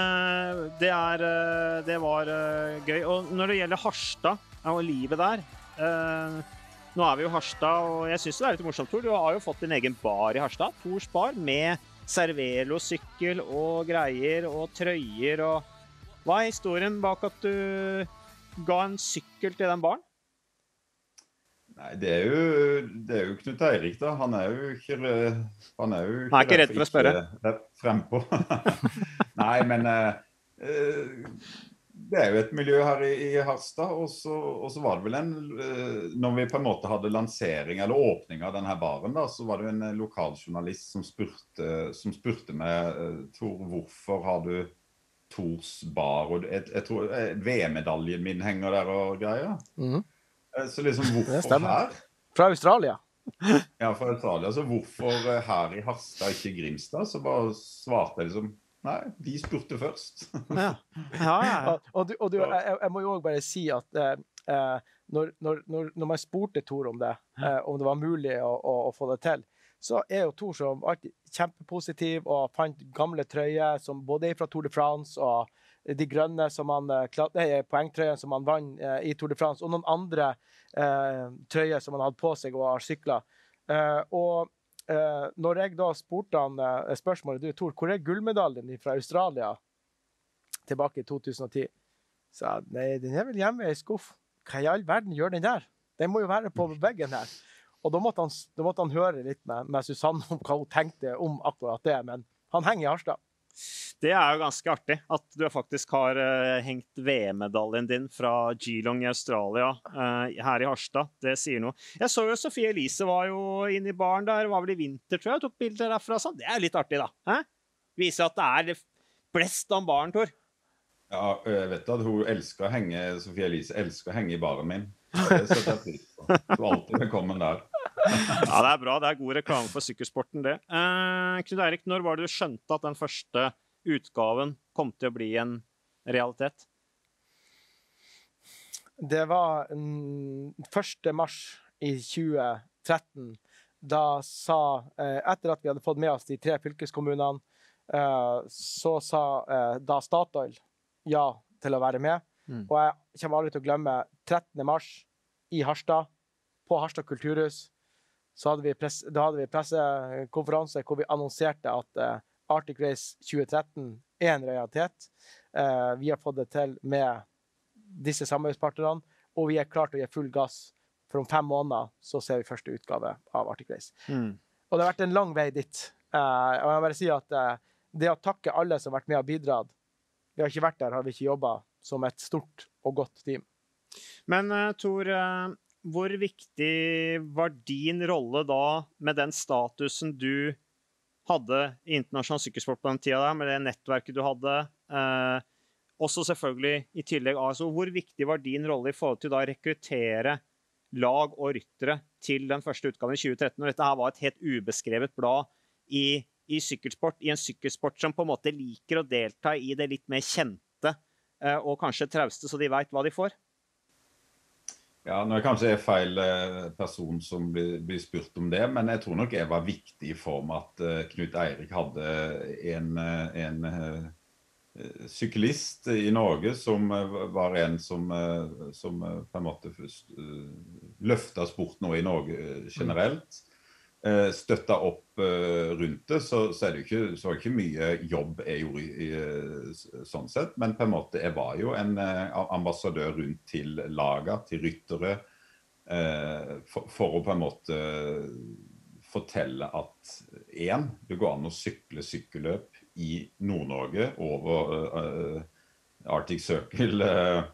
det var gøy. Og når det gjelder Harstad og livet der, nå er vi jo Harstad, og jeg synes det er litt morsomt, Tor. Du har jo fått din egen bar i Harstad, Tors bar, med Cervelo-sykkel og greier og trøyer og... Hva er historien bak at du ga en sykkel til den baren? Nei, det er jo Knut Eirik da. Han er jo ikke redd for å spørre. Frempå. Nei, men det jo et miljø her i Harstad, og så var det vel når vi på en måte hadde lansering, eller åpning av denne baren da, så var det jo en lokaljournalist som spurte meg, Tor, hvorfor har du Tors bar, og jeg tror VM-medaljen min henger der og greier. Så liksom, hvorfor her? Fra Australia. Ja, fra Australia. Så hvorfor her i Harstad, ikke Grimstad? Så bare svarte jeg liksom, nei, de spurte først. Og jeg må jo også bare si at når man spurte Tor om det, om det var mulig å få det til, så jo Tor som alltid kjempepositiv og fant gamle trøyer som både fra Tour de France og de grønne som poengtrøyene som han vann i Tour de France, og noen andre trøyer som han hadde på seg og har syklet. Når jeg da spurte han spørsmålet, Tor, hvor gullmedaljen fra Australia tilbake i 2010? Så nei, den vel hjemme i skuff. Hva i all verden gjør den der? Den må jo være på veggen her. Og da måtte han høre litt med Susanne om hva hun tenkte om akkurat det, men han henger i Harstad. Det jo ganske artig at du faktisk har hengt VM-medaljen din fra Geelong i Australia her i Harstad. Det sier noe. Jeg så jo Sofie Elise var jo inne i baren der, var vel i vinter, tror jeg, tok bilder derfra. Sånn. Det litt artig da. Viser at det blest om baren, Tor. Ja, jeg vet at hun elsker å henge, Sofie Elise elsker å henge i baren min. Det setter jeg pris på. Du alltid velkommen der. Ja, det bra. Det god reklame for sykkelsporten, det. Knut Eirik, når var det du skjønte at den første utgaven kom til å bli en realitet? Det var 1. mars i 2013. Da etter at vi hadde fått med oss de 3 fylkeskommunene, så sa da Statoil ja til å være med. Og jeg kommer aldri til å glemme 13. mars i Harstad, på Harstad Kulturhus. Så hadde vi pressekonferanse hvor vi annonserte at Arctic Race 2013 en realitet. Vi har fått det til med disse samarbeidspartnerne, og vi klart å gi full gass. For om 5 måneder så ser vi første utgave av Arctic Race. Og det har vært en lang vei dit. Og jeg må bare si at det å takke alle som har vært med og bidratt, vi har ikke vært der, har vi ikke jobbet som et stort og godt team. Men Tor, hvor viktig var din rolle da med den statusen du hadde i internasjonal sykkelsport på den tiden der, med det nettverket du hadde, også selvfølgelig i tillegg, altså hvor viktig var din rolle i forhold til da å rekruttere lag og ryttere til den første utgaven i 2013, når dette her var et helt ubeskrevet blad i sykkelsport, i en sykkelsport som på en måte liker å delta i det litt mer kjente og kanskje trauste, så de vet hva de får? Ja, nå kanskje jeg feil person som blir spurt om det, men jeg tror nok jeg var viktig i form at Knut Eirik hadde en syklist i Norge som var en som på en måte løftet sport nå i Norge generelt, støttet opp rundt det, så det ikke mye jobb jeg gjorde sånn sett, men på en måte jeg var jo en ambassadør rundt til laget, til ryttere, for å på en måte fortelle at det går an å sykle sykkelløp i Nord-Norge over Arctic Circle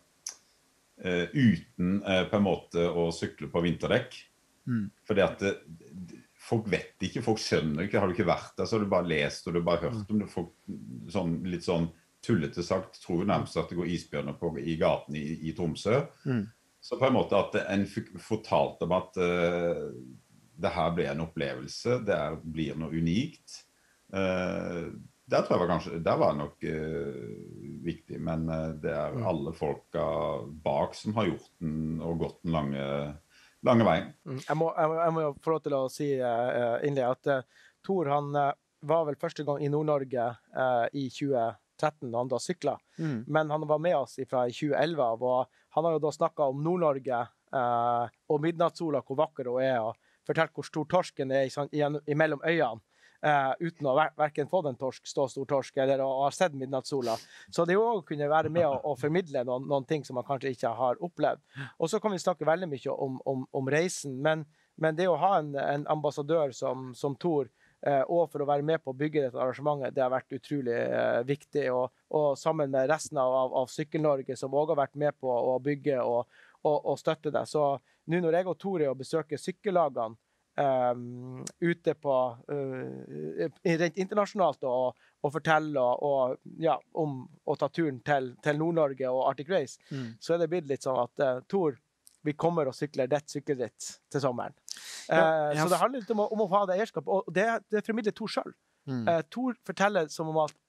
uten på en måte å sykle på vinterdekk. Fordi at folk vet ikke, folk skjønner ikke, har du ikke vært der, så har du bare lest og du har bare hørt om det. Folk litt sånn tullete sagt tror jo nærmest at det går isbjørner i gaten i Tromsø. Så på en måte at en fortalte om at det her ble en opplevelse, det blir noe unikt. Der tror jeg der var nok viktig, men det alle folka bak som har gjort den og gått den lange veien. Jeg må få lov til å si innlig at Tor, han var vel første gang i Nord-Norge i 2013 da han da syklet, men han var med oss fra 2011, og han har jo da snakket om Nord-Norge og midnattssola, hvor vakker hun og fortalt hvor stor torsken imellom øyene, uten å hverken få den stå stor torsk, eller å ha sett midnattssola. Så det også kunne være med å formidle noen ting som man kanskje ikke har opplevd. Og så kan vi snakke veldig mye om reisen, men det å ha en ambassadør som Tor, og for å være med på å bygge dette arrangementet. Det har vært utrolig viktig, og sammen med resten av Sykkel-Norge, som også har vært med på å bygge og støtte det. Så nå når jeg og Tore og besøker sykkellagene ute på rent internasjonalt og fortelle om å ta turen til Nord-Norge og Arctic Race, så det blitt litt sånn at Tor, vi kommer og sykler det sykkelritt til sommeren. Så det handler litt om å ha det eierskap, og det formidler Tor selv. Tor forteller som om at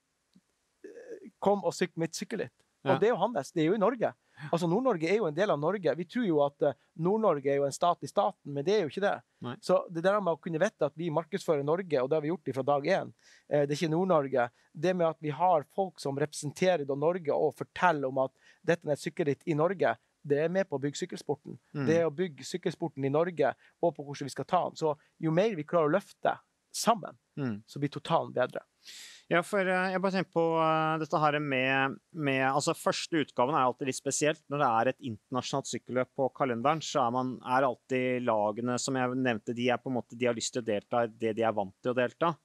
kom og sykle mitt sykkelritt. Og det jo hans, det jo i Norge. Altså Nord-Norge jo en del av Norge. Vi tror jo at Nord-Norge jo en stat i staten, men det jo ikke det. Nei. Så det der med å kunne vite at vi markedsfører Norge, og det har vi gjort fra dag 1, det ikke Nord-Norge. Det med at vi har folk som representerer Norge og forteller om at dette et sykkelritt i Norge, det med på å bygge sykkelsporten. Det å bygge sykkelsporten i Norge, og på hvordan vi skal ta den. Så jo mer vi klarer å løfte sammen, så blir totalen bedre. Ja, for jeg bare tenker på dette her med altså første utgaven alltid litt spesielt. Når det et internasjonalt sykkelløp på kalenderen, så alltid lagene, som jeg nevnte, de på en måte, de har lyst til å delta i det de vant til å delta.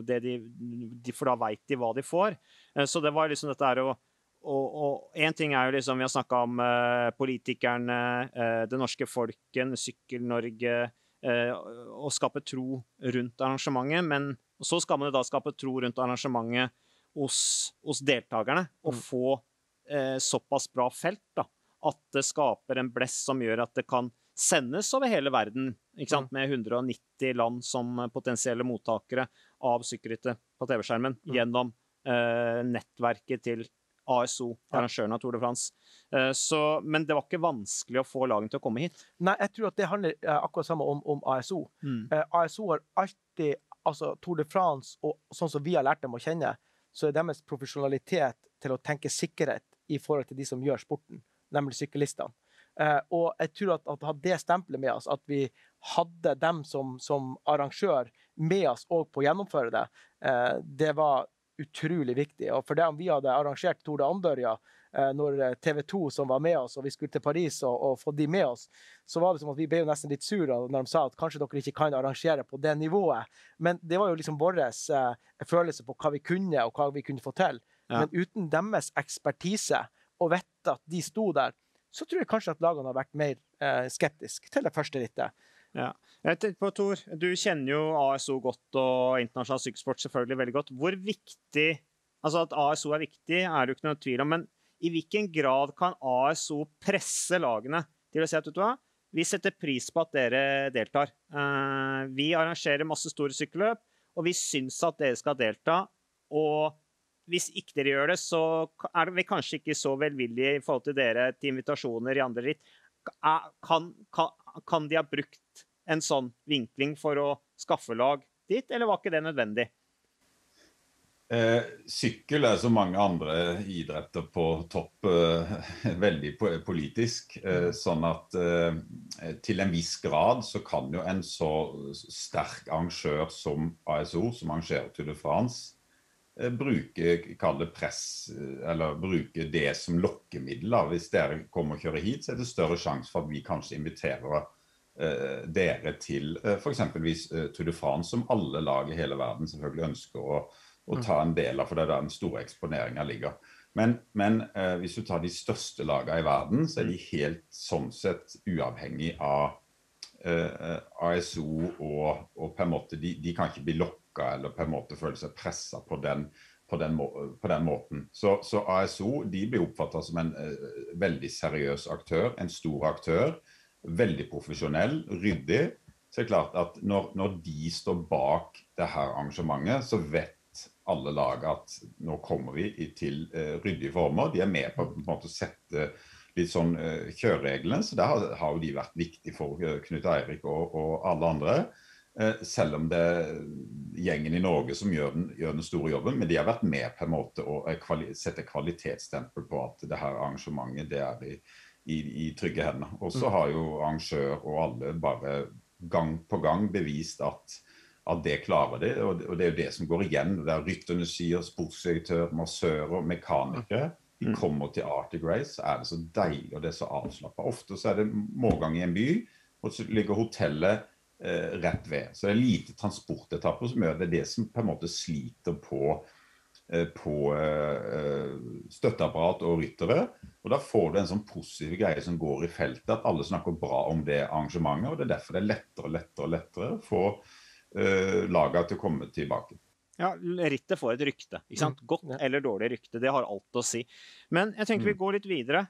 For da vet de hva de får. Så det var liksom dette her og en ting jo liksom, vi har snakket om politikerne, det norske folken, Sykkel-Norge, å skape tro rundt arrangementet, men så skal man jo da skape tro rundt arrangementet hos deltakerne, og få såpass bra felt da, at det skaper en bless som gjør at det kan sendes over hele verden, ikke sant? Med 190 land som potensielle mottakere av sykkelrittet på TV-skjermen, gjennom nettverket til ASO, arrangøren av Tour de France. Men det var ikke vanskelig å få lagen til å komme hit. Nei, jeg tror at det handler akkurat samme om ASO. ASO har alltid, altså Tour de France, og sånn som vi har lært dem å kjenne, så deres profesjonalitet til å tenke sikkerhet i forhold til de som gjør sporten, nemlig sykkelistene. Og jeg tror at hadde det stempelet med oss, at vi hadde dem som arrangør med oss og på å gjennomføre det, det var utrolig viktig. Og for det om vi hadde arrangert Tour de Andørja, når TV2 som var med oss, og vi skulle til Paris og få de med oss, så var det som at vi ble jo nesten litt sure når de sa at kanskje dere ikke kan arrangere på det nivået. Men det var jo liksom vår følelse på hva vi kunne, og hva vi kunne få til. Men uten deres ekspertise, og vette at de sto der, så tror jeg kanskje at lagene har vært mer skeptisk til det første rittet. Ja. Jeg tenkte på, Tor, du kjenner jo ASO godt, og internasjonal sykkelsport selvfølgelig veldig godt. Hvor viktig, altså at ASO viktig, det jo ikke noe tvil om, men i hvilken grad kan ASO presse lagene til å si at, vet du hva, vi setter pris på at dere deltar. Vi arrangerer masse store sykkelløp, og vi synes at dere skal delta, og hvis ikke dere gjør det, så vi kanskje ikke så velvillige i forhold til dere til invitasjoner i andre ritt. Kan de ha brukt en sånn vinkling for å skaffe lag dit, eller var ikke det nødvendig? Sykkel som mange andre idretter på topp veldig politisk, sånn at til en viss grad så kan jo en så sterk arrangør som ASO, som arrangerer Tour de France, kalle press, eller bruke det som lokkemiddel. Hvis dere kommer og kjører hit, så det større sjanse for at vi kanskje inviterer dere til for eksempelvis Tour de France, som alle lag i hele verden selvfølgelig ønsker å ta en del av, for det der den store eksponeringen ligger. Men hvis du tar de største lagene i verden, så de helt sånn sett uavhengig av ASO, og på en måte, de kan ikke bli lokket eller på en måte føle seg presset på den måten. Så ASO, de blir oppfattet som en veldig seriøs aktør, en stor aktør, veldig profesjonell, ryddig. Så det klart at når de står bak det her arrangementet, så vet alle lag at nå kommer vi til ryddige former. De med på en måte å sette litt sånn kjørereglene, så der har jo de vært viktige for Knut Eirik og alle andre. Selv om det gjengen i Norge som gjør den store jobben, men de har vært med på en måte å sette kvalitetsstempel på at det her arrangementet det i trygge hender. Og så har jo arrangør og alle bare gang på gang bevist at det klarer de, og det jo det som går igjen. Det rytterne sier, sportsdirektør, massører, mekanikere. De kommer til Arctic Race, så det så deilig, og det så avslappet. Ofte så det målgang i en by, og så ligger hotellet rett ved. Så det lite transportetapper som gjør det som på en måte sliter på støtteapparat og ryttere, og da får du en sånn positiv greie som går i feltet, at alle snakker bra om det arrangementet, og det derfor det lettere å få laget til å komme tilbake. Ja, rittet får et rykte, ikke sant? Godt eller dårlig rykte, det har alt å si. Men jeg tenker vi går litt videre.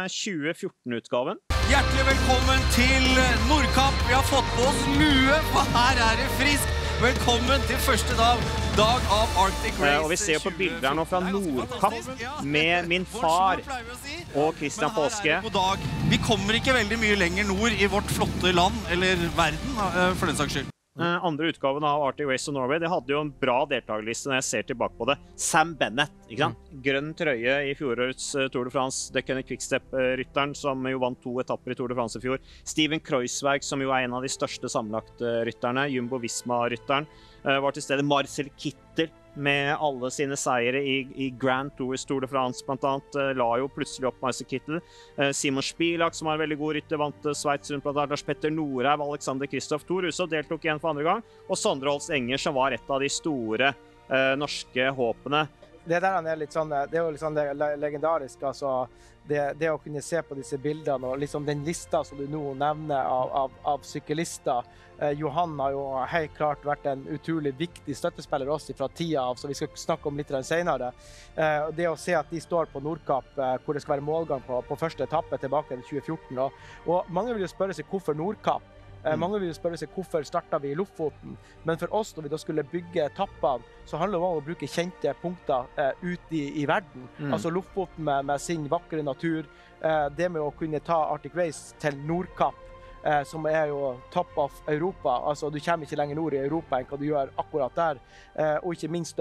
2014-utgaven. Hjertelig velkommen til Nordkapp. Vi har fått på oss lue, for her det frisk. Velkommen til første dag av Arctic Race. Og vi ser på bilder her nå fra Nordkapp med min far og Christian Påske. God dag. Vi kommer ikke veldig mye lenger nord i vårt flotte land, eller verden, for den saks skyld. Andre utgaven av Arctic Race of Norway, det hadde jo en bra deltagerliste når jeg ser tilbake på det. Sam Bennett, ikke sant? Grønn trøye i fjorårets Tour de France. Deceuninck Quickstep-rytteren som jo vant 2 etapper i Tour de France i fjor. Steven Kreuzberg, som jo en av de største sammenlagt-rytterne. Jumbo Visma-rytteren. Var til stede Marcel Kittel med alle sine seire i Grand Tours Tour de France, blant annet. La jo plutselig opp Marcel Kittel. Simon Spilak, som var en veldig god rytter, vant Sveits rundt, blant annet. Lars Petter Norheim, Alexander Kristoff Thor Hushovd deltok igjen for andre gang. Og Sondre Holst Enger, som var et av de store norske håpene. Det der litt sånn, det jo litt sånn legendarisk, altså det å kunne se på disse bildene og liksom den lista som du nå nevner av syklister. Johan har jo helt klart vært en utrolig viktig støttespiller også fra tida av, så vi skal snakke om litt senere. Det å se at de står på Nordkapp, hvor det skal være målgang på første etappe tilbake i 2014, og mange vil jo spørre seg hvorfor Nordkapp. Mange vil jo spørre seg hvorfor startet vi i Lofoten, men for oss når vi da skulle bygge etappene, så handler det om å bruke kjente punkter ut i verden. Altså Lofoten med sin vakre natur, det med å kunne ta Arctic Race til Nordkapp, som jo top of Europa, altså du kommer ikke lenger nord i Europa enn hva du gjør akkurat der, og ikke minst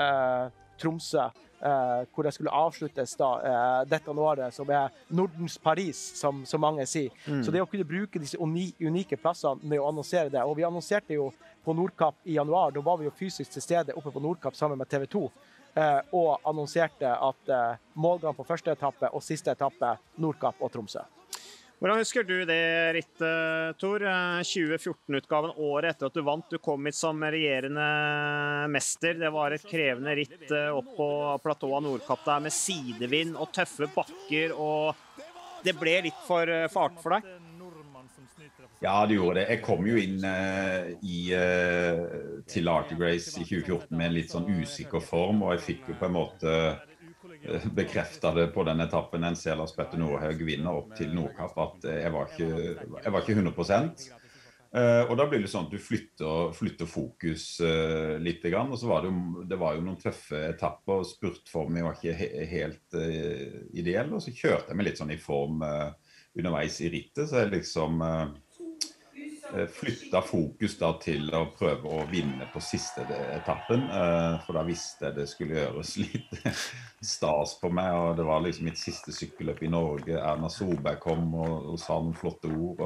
da Tromsø, hvor det skulle avsluttes da, dette året, som Nordens Paris, som mange sier. Så det å kunne bruke disse unike plassene med å annonsere det, og vi annonserte jo på Nordkapp i januar, da var vi jo fysisk til stede oppe på Nordkapp sammen med TV 2, og annonserte at målgang på første etappe og siste etappe, Nordkapp og Tromsø. Hvordan husker du det rittet, Tor? 2014-utgaven, året etter at du vant. Du kom hit som regjerende mester. Det var et krevende ritt opp på platået av Nordkapp der med sidevind og tøffe bakker, og det ble litt for fart for deg? Ja, det gjorde det. Jeg kom jo inn til Arctic Race i 2014 med en litt sånn usikker form, og jeg fikk jo på en måte bekreftet det på den etappen en ser Lars Petter Norhaug vinner opp til Nordkapp, at jeg var ikke 100%. Og da blir det sånn at du flytter fokus litt grann, og så var det var jo noen tøffe etapper, spurtformen var ikke helt ideell, og så kjørte jeg meg litt sånn i form underveis i rittet, så jeg liksom flyttet fokus da til å prøve å vinne på siste etappen, for da visste jeg det skulle gjøres litt stas på meg, og det var liksom mitt siste sykkelløp i Norge. Erna Solberg kom og sa noen flotte ord,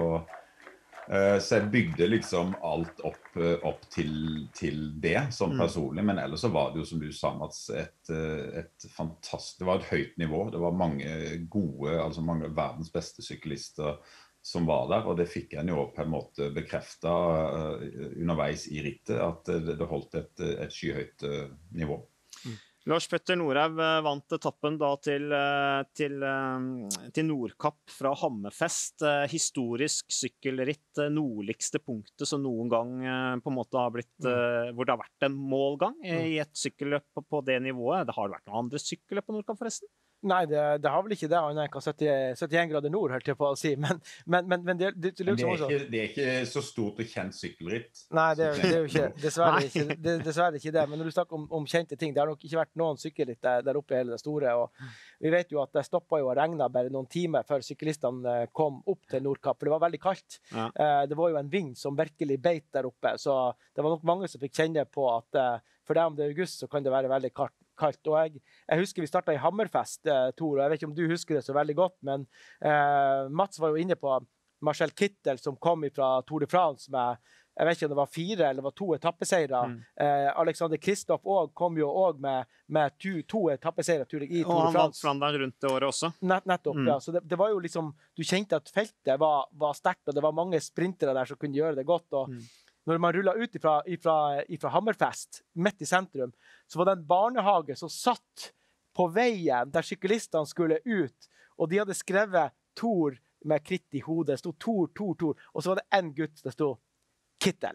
så jeg bygde liksom alt opp til det som personlig, men ellers så var det jo, som du sa, Mats, et fantastisk, det var et høyt nivå, det var mange gode, altså mange verdens beste syklister som var der, og det fikk jeg jo på en måte bekreftet underveis i rittet, at det holdt et skyhøyt nivå. Lars Petter Norhaug vant etappen da til Nordkapp fra Hammerfest. Historisk sykkelritt, nordligste punktet som noen gang på en måte har blitt, hvor det har vært en målgang i et sykkelløp på det nivået. Det har vært noen andre sykkelløp på Nordkapp forresten? Nei, det har vel ikke det, annet enn 71 grader nord, hørte jeg på å si, men det er ikke så stort og kjent sykkelritt. Nei, det er jo ikke, dessverre ikke det, men når du snakker om kjente ting, det har nok ikke vært noen sykkelritt der oppe i hele det store, og vi vet jo at det stoppet jo å regne bare noen timer før syklistene kom opp til Nordkapp, for det var veldig kaldt. Ja. Det var jo en vind som virkelig beit der oppe, så det var nok mange som fikk kjenne på at for deg om det er august, så kan det være veldig kaldt. Og jeg husker vi startet i Hammerfest, Tor, og jeg vet ikke om du husker det så veldig godt, men Mats var jo inne på Marcel Kittel som kom fra Tour de France med jeg vet ikke om det var 4 eller det var 2 etappeseiere. Alexander Kristoff kom jo også med 2 etappeseiere i Tour de France. Og han vant Flandern rundt det året også. Nettopp, ja. Så det var jo liksom, du kjente at feltet var sterkt, og det var mange sprintere der som kunne gjøre det godt, og når man rullet ut ifra Hammerfest, midt i sentrum, så var det en barnehage som satt på veien der syklistene skulle ut, og de hadde skrevet Tour med kritt i hodet. Det stod Tour, og så var det en gutt det stod Kittel.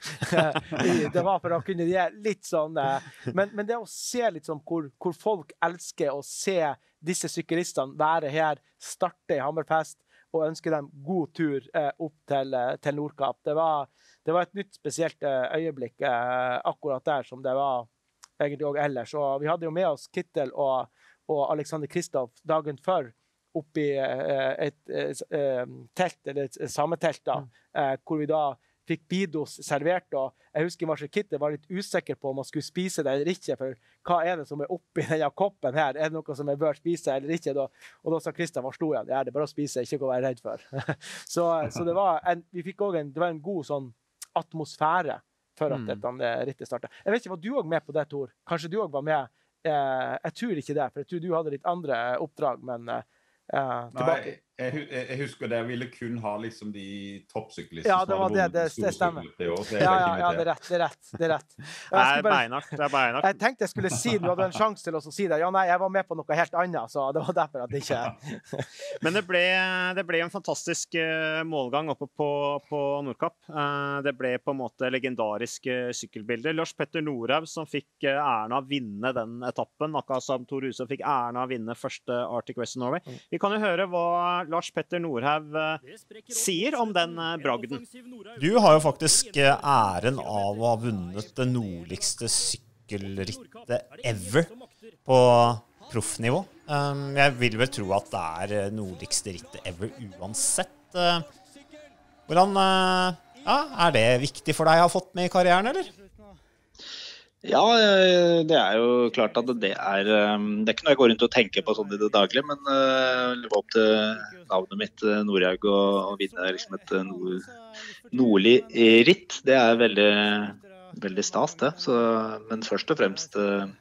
Det var for å kunne gi litt sånn, men det å se litt sånn hvor folk elsker å se disse syklistene være her, starte i Hammerfest, og ønske dem god tur opp til Nordkapp. Det var et nytt spesielt øyeblikk akkurat der, som det var egentlig også ellers. Og vi hadde jo med oss Kittel og Alexander Kristoff dagen før opp i et telt, eller et sametelt da, hvor vi da fikk bidos servert, og jeg husker Marcel Kittel var litt usikker på om man skulle spise det eller ikke, for hva det som oppi denne koppen her? Det noe som jeg bør spise eller ikke? Og da sa Kristoff, forstod jeg, det bare å spise, ikke å være redd for. så det var vi fikk også det var en god sånn atmosfære for at dette rittet startet. Jeg vet ikke, var du også med på det, Tor? Kanskje du også var med? Jeg tror ikke det, for jeg tror du hadde litt andre oppdrag, men tilbake. Nei, jeg husker det, jeg ville kun ha liksom de toppsyklistene. Ja, det var det stemmer. Ja, det er rett. Det er beinhardt. Jeg tenkte jeg skulle si, du hadde en sjanse til å si det. Ja, nei, jeg var med på noe helt annet, så det var derfor at det ikke... Men det ble en fantastisk målgang oppe på Nordkapp. Det ble på en måte legendariske sykkelbilder. Lars Petter Nordhaug som fikk æren av å vinne den etappen, akkurat som Tor Hushovd fikk æren av å vinne første Arctic Race of Norway. Vi kan jo høre hva Lars Petter Nordhaug sier om den bragden. Du har jo faktisk æren av å ha vunnet det nordligste sykkelrittet ever på proffnivå. Jeg vil vel tro at det nordligste rittet ever uansett. Hvordan det viktig for deg å ha fått med i karrieren, eller? Ja, det jo klart at det ikke noe jeg går rundt og tenker på sånn i det daglige, men leve opp til navnet mitt, Nordhaug, og vinne liksom et nordlig ritt, det veldig, veldig stas det. Men først og fremst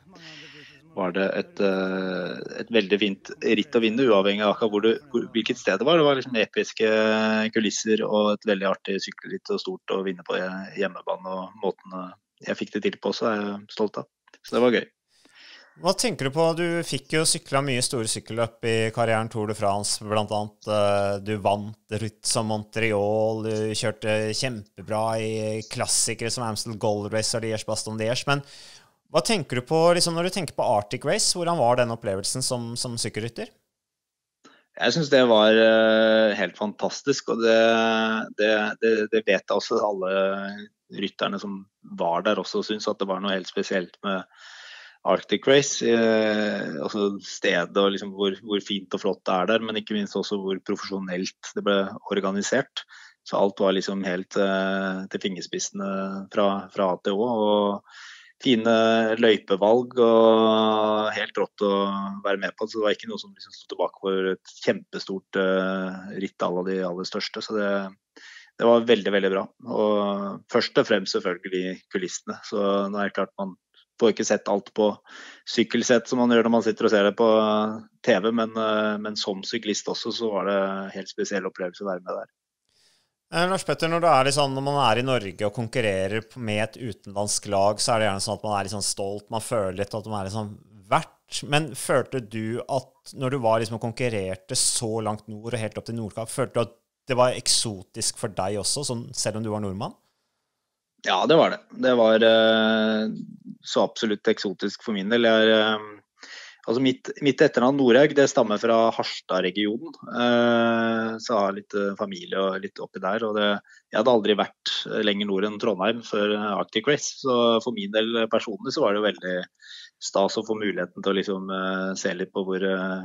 var det et veldig fint ritt å vinne, uavhengig av hvilket sted det var. Det var liksom episke kulisser og et veldig artig sykkelritt og stort å vinne på hjemmebane, og måten jeg fikk det til på, så jeg stolt av. Så det var gøy. Hva tenker du på? Du fikk jo syklet mye store sykkelløp i karrieren Tour de France, blant annet. Du vant ritt som Montreal, du kjørte kjempebra i klassikere som Amstel Gold Race og Liège-Bastogne-Liège, men hva tenker du på, liksom, når du tenker på Arctic Race? Hvordan var den opplevelsen som sykkelrytter? Jeg synes det var helt fantastisk, og det vet jeg også alle rytterne som var der også synes at det var noe helt spesielt med Arctic Race. Altså stedet og liksom hvor fint og flott det der, men ikke minst også hvor profesjonelt det ble organisert. Så alt var liksom helt til fingerspissene fra A til Å, og fine løypevalg og helt rått å være med på. Så det var ikke noe som liksom stod tilbake for et kjempestort ritt av de aller største, så det var veldig, veldig bra. Og først og fremst selvfølgelig kulissene. Så nå det klart man får ikke sett alt på sykkelsett som man gjør når man sitter og ser det på TV, men som syklist også så var det en helt spesiell opplevelse å være med der. Lars Petter, når når man i Norge og konkurrerer med et utenlandsk lag, så det gjerne sånn at man litt sånn stolt, man føler litt at man litt sånn verdt. Men følte du at når du var liksom og konkurrerte så langt nord og helt opp til Nordkapp, følte du at det var eksotisk for deg også, selv om du var nordmann? Ja, det var det. Det var så absolutt eksotisk for min del. Altså mitt etternavn Nordhaug, det stammer fra Harstad-regionen. Så jeg har litt familie og litt oppi der, og jeg hadde aldri vært lenger nord enn Trondheim før Arctic Race, så for min del personlig så var det jo veldig stas å få muligheten til å liksom se litt på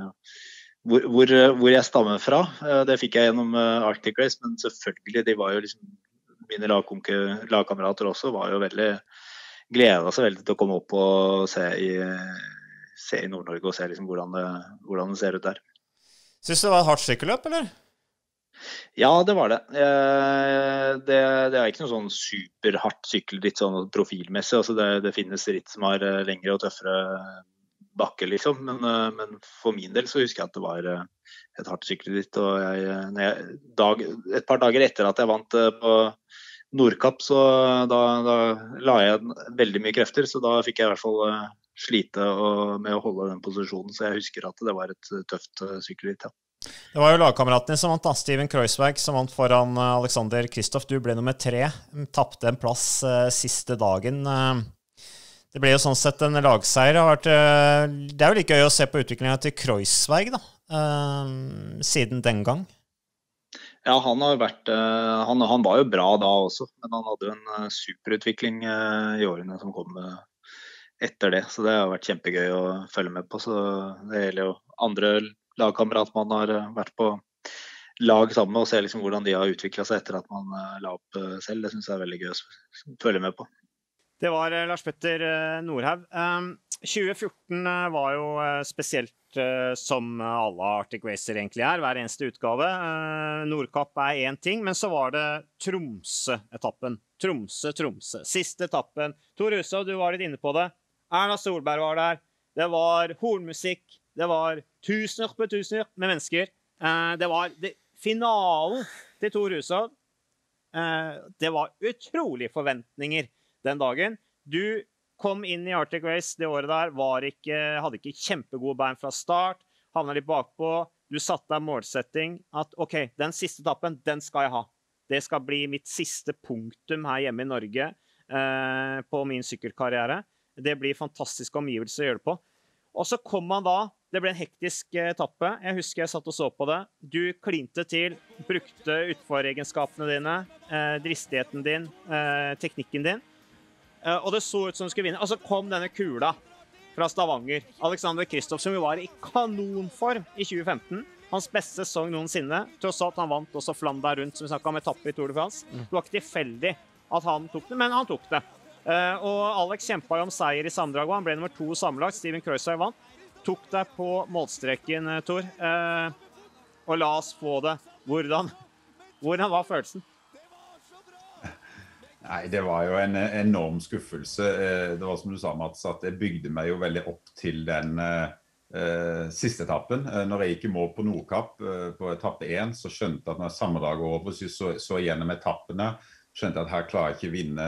hvor jeg stammer fra. Det fikk jeg gjennom Arctic Race, men selvfølgelig, de var jo liksom, mine lagkamerater også, var jo veldig, gledet seg veldig til å komme opp og se i Nord-Norge og se liksom hvordan det ser ut der. Synes du det var et hardt sykkelløp, eller? Ja, det var det. Det er ikke noe sånn superhardt sykkelritt sånn profilmessig. Altså det finnes ritt som har lengre og tøffere bakker, liksom. Men for min del så husker jeg at det var et hardt sykkelritt. Og et par dager etter at jeg vant på Nordkapp, så da la jeg veldig mye krefter. Så da fikk jeg i hvert fall slite med å holde den posisjonen. Så jeg husker at det var et tøft sykkelritt, ja. Det var jo lagkameraten din som vant da, Steven Kreuzberg, som vant foran Alexander Kristoff. Du ble nummer 3, tappte en plass siste dagen. Det ble jo sånn sett en lagseier. Det er jo like gøy å se på utviklingen til Kreuzberg da, siden den gang. Ja, han har vært, han var jo bra da også, men han hadde jo en superutvikling i årene som kom etter det. Så det har vært kjempegøy å følge med på. Så det gjelder jo andre lagkamerat man har vært på lag sammen med, og se liksom hvordan de har utviklet seg etter at man la opp selv. Det synes jeg er veldig gøy å følge med på. Det var Lars Petter Nordhaug. 2014 var jo spesielt som alle Arctic Racer egentlig hver eneste utgave. Nordkapp en ting, men så var det Tromsø-etappen. Tromsø. Siste etappen. Tor Hushovd, du var litt inne på det. Erna Solberg var der. Det var hornmusikk. Det var tusener på tusener med mennesker. Det var finalen til Tor Hushovd. Det var utrolige forventninger den dagen. Du kom inn i Arctic Race det året der, hadde ikke kjempegode bein fra start, havnet litt bakpå. Du satte deg målsetting at ok, den siste etappen, den skal jeg ha. Det skal bli mitt siste punktum her hjemme i Norge på min sykkelkarriere. Det blir fantastiske omgivelser å gjøre det på. Og så kom man da, det ble en hektisk etappe. Jeg husker jeg satt og så på det. Du klinte til, brukte utforegenskapene dine, dristigheten din, teknikken din. Og det så ut som du skulle vinne. Og så kom denne kula fra Stavanger. Alexander Kristoff, som jo var i kanonform i 2015. Hans beste sesong noensinne. Tross at han vant også Flandern rundt, som vi snakket om etappe i Tour de France. Det var ikke tilfeldig at han tok det, men han tok det. Og Alex kjempet jo om seier i sammendrag. Han ble nummer 2 sammenlagt. Steven Kreuzberg vant. Tok deg på målstreken, Tor. Og la oss få det. Hvordan var følelsen? Nei, det var jo en enorm skuffelse. Det var som du sa, Mats, at jeg bygde meg jo veldig opp til den siste etappen. Når jeg gikk i mål på Nordkapp på etappe 1, så skjønte jeg at når samme dag over, så gjennom etappene, skjønte at her klarer jeg ikke vinne,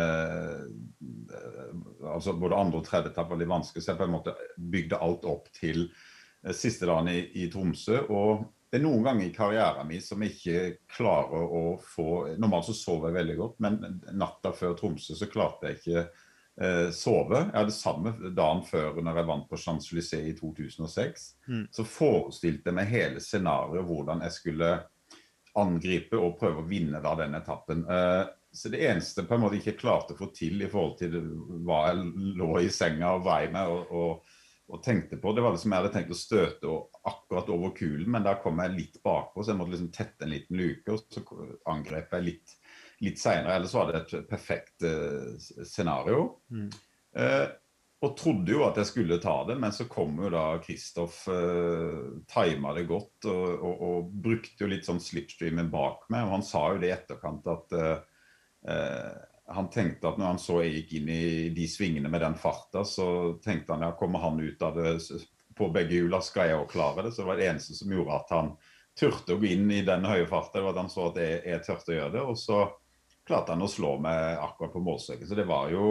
altså både andre og tredje etapp var litt vanskelig, så jeg på en måte bygde alt opp til siste dagen i Tromsø, og det noen ganger i karrieren min som jeg ikke klarer å få, normalt så sover jeg veldig godt, men natta før Tromsø så klarte jeg ikke sove. Jeg hadde samme dagen før når jeg vant på Champs-Élysées i 2006, så forestilte jeg meg hele scenariet hvordan jeg skulle angripe og prøve å vinne da den etappen. Så det eneste på en måte ikke klarte å få til i forhold til hva jeg lå i senga og vei med og tenkte på, det var det som jeg hadde tenkt å støte akkurat over kulen, men der kom jeg litt bakpå, så jeg måtte liksom tette en liten luke, og så angrep jeg litt senere, ellers var det et perfekt scenario. Og trodde jo at jeg skulle ta det, men så kom jo da Kristoff, timet det godt, og brukte jo litt sånn slipstreamen bak meg, og han sa jo det i etterkant at han tenkte at når han så jeg gikk inn i de svingene med den farta, så tenkte han, ja, kommer han ut av det på begge hjula, skal jeg også klare det. Så det var det eneste som gjorde at han turte å gå inn i den høye farta, det var at han så at jeg turte å gjøre det, og så klarte han å slå meg akkurat på målstreken. Så det var jo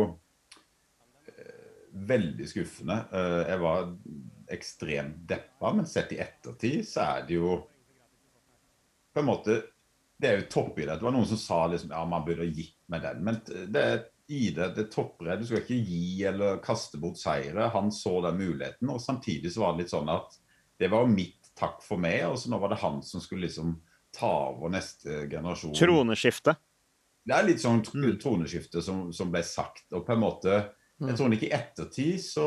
veldig skuffende. Jeg var ekstremt deppa, men sett i ettertid så det jo på en måte, det jo toppidrett. Det var noen som sa liksom, ja, man burde gitt med den, men det toppredd, du skal ikke gi eller kaste bort seire. Han så den muligheten, og samtidig så var det litt sånn at det var mitt takk for meg, og så nå var det han som skulle liksom ta over neste generasjon. Troneskifte. Det litt sånn troneskifte som ble sagt, og på en måte, jeg tror ikke i ettertid så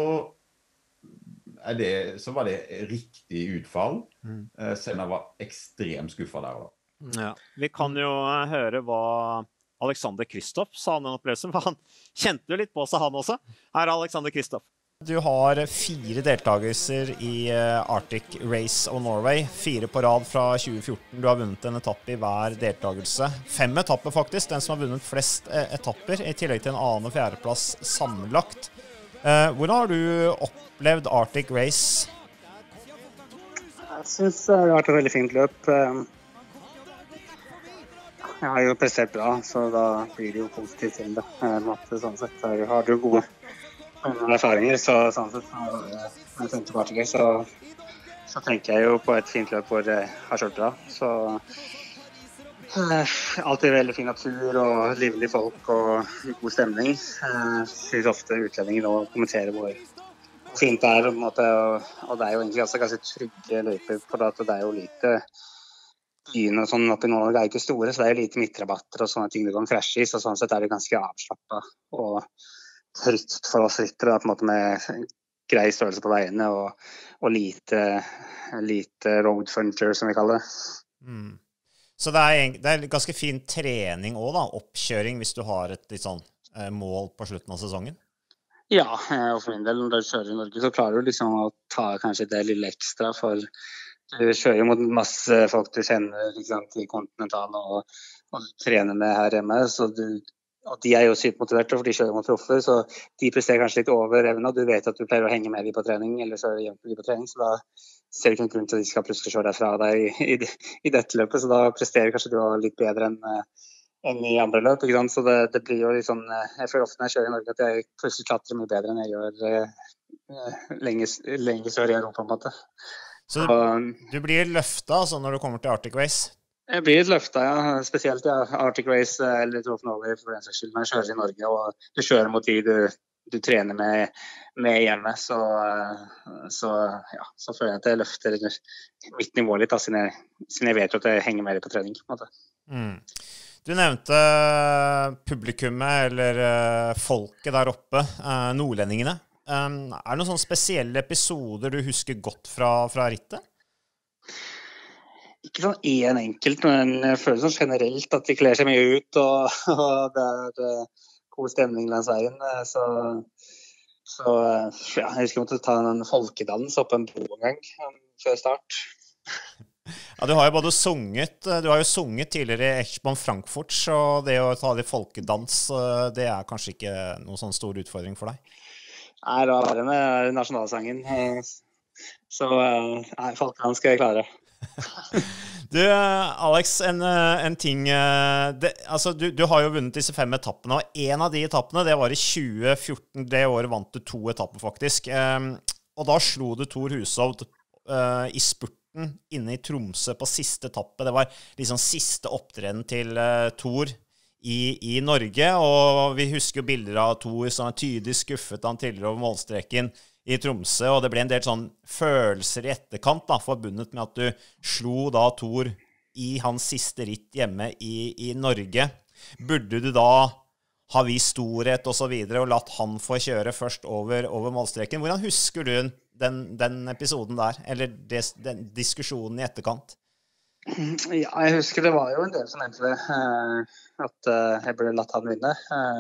var det riktig utfall, selv om jeg var ekstremt skuffet der da. Ja. Vi kan jo høre hva Alexander Kristoff sa om den opplevelsen, for han kjente jo litt på seg han også. Her Alexander Kristoff. Du har 4 deltagelser i Arctic Race of Norway, 4 på rad fra 2014. Du har vunnet en etappe i hver deltagelse. 5 etapper faktisk, den som har vunnet flest etapper, i tillegg til en annen- og fjerdeplass sammenlagt. Hvordan har du opplevd Arctic Race? Jeg synes det har vært et veldig fint løp. Jeg har jo prestert bra, så da blir det jo positivt til det. Sånn sett har du gode erfaringer, så sånn sett når jeg tenker på Arctic Race, så tenker jeg jo på et fint løp hvor jeg har kjørt bra. Så alltid veldig fin natur og livlige folk og god stemning. Jeg synes ofte utlendingen å kommentere hvor fint det er, på en måte, og det er jo egentlig også ganske trygge løyper, for at det er jo lite byene og sånn oppe i Nord-Norge er ikke store, så det er jo lite midtrabatter og sånne ting du kan krasje i, så sånn sett er det ganske avslappet og trygt for oss ryttere, på en måte med grei størrelse på veiene og lite road furniture, som vi kaller det. Så det er ganske fin trening også da, oppkjøring hvis du har et litt sånn mål på slutten av sesongen? Ja, og for min del, når du kjører i Norge, så klarer du liksom å ta kanskje det lille ekstra, for du kjører jo mot masse folk du kjenner liksom, i kontinentalen og trener med her hjemme, så og de er jo sykt motiverte, for de kjører mot proffer, så de presterer kanskje litt over evne, og du vet at du pleier å henge med de på trening, eller kjøre hjem med de på trening, så da ser du ikke en grunn til at de skal plutselig kjøre deg fra deg i dette løpet, så da presterer kanskje du litt bedre enn i andre løp, ikke sant? Så det blir jo litt sånn, jeg føler ofte når jeg kjører i Norge at jeg plutselig klatrer mye bedre enn jeg gjør lenge sør i Europa, på en måte. Så du blir løftet altså, når du kommer til Arctic Race? Jeg blir litt løftet, ja. Spesielt Arctic Race eller Tour of Norway for den saks skyld, når jeg kjører i Norge, og du kjører mot de du trener med hjemme, så føler jeg at jeg løfter mitt nivå litt, da, siden jeg vet at jeg henger mer på trening, på en måte. Du nevnte publikummet, eller folket der oppe, nordlendingene. Er det noen sånne spesielle episoder du husker godt fra rittet? Ikke sånn en enkelt, men jeg føler sånn generelt at de kler seg mye ut, og det er god stemning langs veien. Så ja, jeg husker jeg måtte ta en folkedans opp en bro en gang før start. Ja, du har jo sunget tidligere i Echbon Frankfurt, så det å ta det folkedans, det er kanskje ikke noen sånn stor utfordring for deg? Nei, da er det med nasjonalsangen, så folkedans skal jeg klare. Du, Alex, en ting altså, du har jo vunnet disse 5 etappene, og en av de etappene, det var i 2014. Det året vant du 2 etapper faktisk, og da slo du Thor Hushovd i spurten inne i Tromsø på siste etappe. Det var liksom siste opptreden til Thor i Norge, og vi husker jo bilder av Thor som er tydelig skuffet han tidligere over målstreken i Tromsø, og det ble en del sånn følelser i etterkant da, forbundet med at du slo da Thor i hans siste ritt hjemme i Norge. Burde du da ha vist storhet og så videre, og latt han få kjøre først over målstreken? Hvordan husker du den episoden der, eller den diskusjonen i etterkant? Ja, jeg husker det var jo en del som mente det, at jeg burde latt han vinne.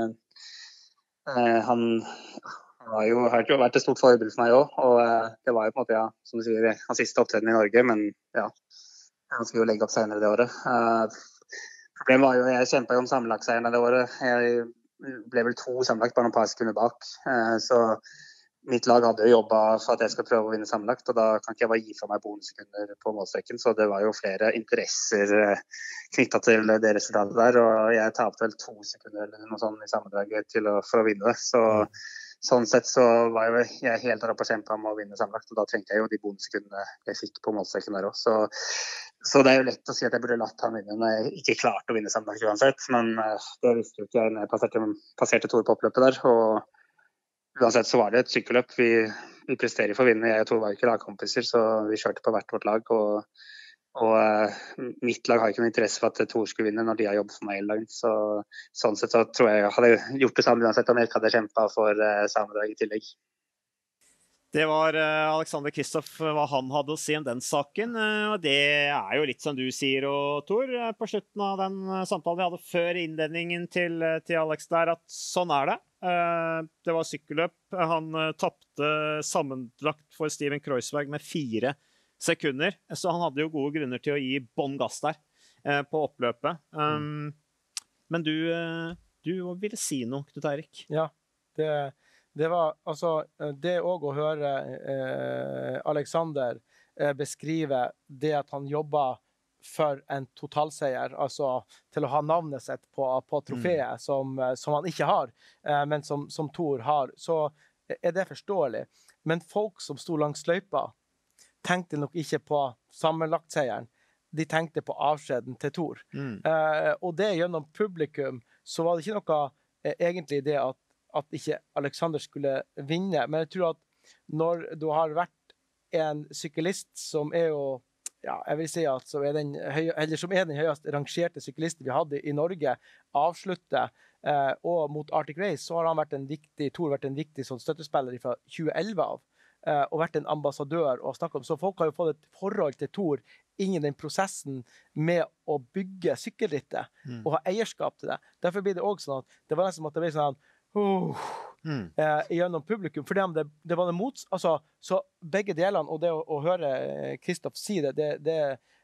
Han har jo vært et stort forbilde for meg også, og det var jo på en måte, ja, som du sier, hans siste opptreden i Norge, men ja, han skulle jo legge opp senere det året. Problemet var jo, jeg kjempet jo om sammenlagtseierne det året. Jeg ble vel 2 sammenlagt, bare noen par sekunder bak, så mitt lag hadde jo jobbet for at jeg skal prøve å vinne sammenlagt, og da kan ikke jeg bare gi fra meg bonussekunder på målstreken, så det var jo flere interesser knyttet til det resultatet der, og jeg tapte vel 2 sekunder eller noe sånt i sammendraget for å vinne det, så sånn sett så var jeg helt der oppe og kjempet om å vinne sammenlagt, og da trengte jeg jo de bonussekundene jeg fikk på målstreken der også. Så det er jo lett å si at jeg burde latt han vinne når jeg ikke klarte å vinne sammenlagt uansett, men det visste jo ikke jeg når jeg passerte Thor på oppløpet der, og uansett så var det et sykkelløp. Vi presterer for å vinne, jeg og Thor var ikke lagkompiser, så vi kjørte på hvert vårt lag, og mitt lag har ikke noe interesse for at Thor skulle vinne når de har jobbet for meg hele dagen, så sånn sett så tror jeg hadde gjort det samme uansett om jeg ikke hadde kjempet for sammendrag i tillegg. Det var Alexander Kristoff, hva han hadde å si om den saken, og det er jo litt som du sier, og Thor, på slutten av den samtalen vi hadde før innledningen til Alex der, at sånn er det. Det var sykkelløp. Han tappte sammenlagt for Steven Kreuzberg med 4 sekunder, så han hadde jo gode grunner til å gi bånn gass der på oppløpet. Men du ville si noe, Knut Eirik? Ja, det var, altså, det også å høre Alexander beskrive det at han jobbet for en totalseier, altså til å ha navnet sitt på trofeet som han ikke har, men som Thor har, så det forståelig. Men folk som stod langs løypa tenkte nok ikke på sammenlagtseieren, de tenkte på avskjeden til Thor. Og det gjennom publikum, så var det ikke noe egentlig det at ikke Alexander skulle vinne, men jeg tror at når du har vært en syklist som jo, ja, jeg vil si at som den høyest rangerte syklisten vi hadde i Norge, avslutte, og mot Arctic Race, så har han Thor vært en viktig sånn støttespiller fra 2011 av, og vært en ambassadør og snakket om, så folk har jo fått et forhold til Thor inn i den prosessen med å bygge sykkelrittet, og ha eierskap til det. Derfor blir det også sånn at det var nesten som at det ble sånn gjennom publikum, for det var det altså, så begge delene, og det å høre Kristoff si det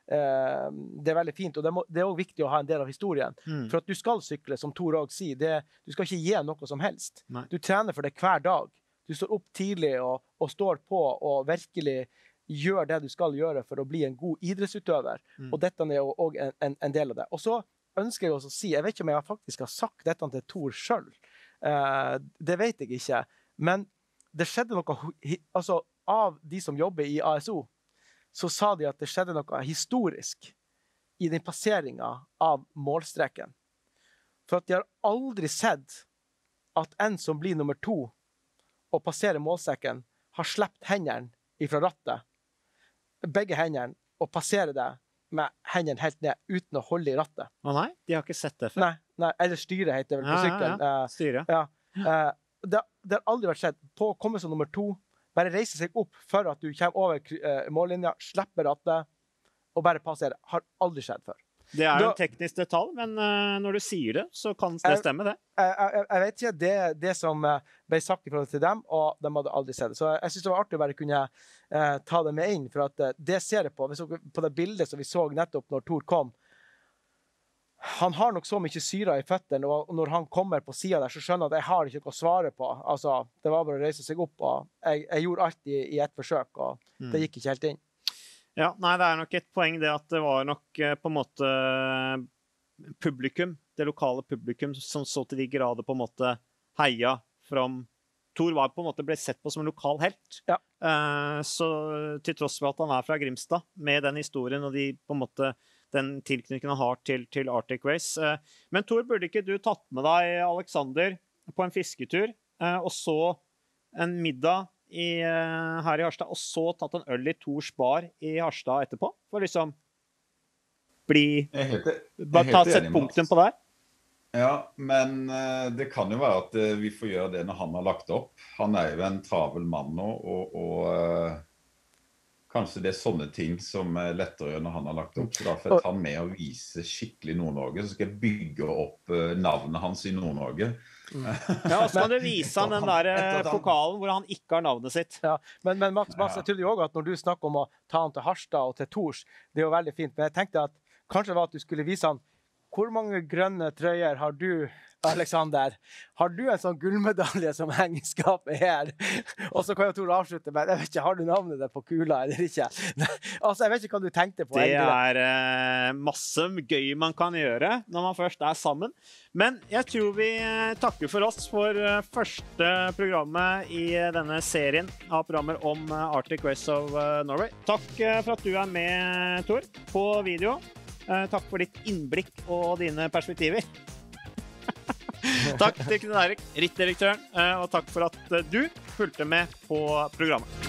er veldig fint, og det også viktig å ha en del av historien, for at du skal sykle, som Thor også sier, du skal ikke gi noe som helst. Nei. Du trener for det hver dag. Du står opp tidlig og står på og virkelig gjør det du skal gjøre for å bli en god idrettsutøver, og dette er jo også en del av det. Og så ønsker jeg også å si, jeg vet ikke om jeg faktisk har sagt dette til Thor selv, det vet jeg ikke, men det skjedde noe, altså av de som jobber i ASO, så sa de at det skjedde noe historisk i den passeringen av målstreken. For at de har aldri sett at en som blir nummer 2 og passerer målstreken har slept hendene ifra rattet, begge hendene, og passerer det med hendene helt ned uten å holde i rattet. Å nei, de har ikke sett det før. Nei, eller styre heter det vel på sykkelen. Ja, styre. Ja. Det har aldri vært skjedd. På å komme som nummer 2, bare reise seg opp for at du kommer over mållinja, slipper rattet, og bare passerer. Har aldri skjedd før. Det jo en teknisk detalj, men når du sier det, så kan det stemme det. Jeg vet ikke, det som ble sagt i forhold til dem, og de hadde aldri sett det. Så jeg synes det var artig å bare kunne ta det med inn, for at det ser jeg på. På det bildet som vi så nettopp når Thor kom, han har nok så mye syre i føttene, og når han kommer på siden der, så skjønner jeg at jeg har ikke noe å svare på. Altså, det var bare å reise seg opp, og jeg gjorde alt i et forsøk, og det gikk ikke helt inn. Ja, nei, det nok et poeng det at det var nok på en måte publikum, det lokale publikum, som så til de grader på en måte heia from Thor var på en måte ble sett på som en lokal helt. Ja. Så til tross for at han fra Grimstad, med den historien og de på en måte den tilknytningen han har til Arctic Race. Men Thor, burde ikke du tatt med deg Alexander på en fisketur, og så en middag her i Harstad, og så tatt en øl i Thors bar i Harstad etterpå, for liksom ta sett punkten på der? Ja, men det kan jo være at vi får gjøre det når han har lagt opp. Han jo en travel mann nå, og kanskje det sånne ting som lettere når han har lagt opp. Så da får jeg ta med og vise skikkelig Nord-Norge, så skal jeg bygge opp navnet hans i Nord-Norge. Ja, og så kan du vise han den der pokalen hvor han ikke har navnet sitt. Ja, men Mats, jeg trodde jo også at når du snakker om å ta han til Harstad og til Thors, det jo veldig fint, men jeg tenkte at kanskje det var at du skulle vise han, hvor mange grønne trøyer har du, Alexander? Har du en sånn gullmedalje som henger i skapet her? Og så kan jo Thor avslutte med, jeg vet ikke, har du navnet det på kula eller ikke? Altså, jeg vet ikke hva du tenkte på. Det masse gøy man kan gjøre når man først sammen. Men jeg tror vi takker for oss for første programmet i denne serien av programmer om Arctic Race of Norway. Takk for at du med, Thor, på video. Takk for ditt innblikk og dine perspektiver. Takk til Knut Eirik, rittdirektøren, og takk for at du fulgte med på programmet.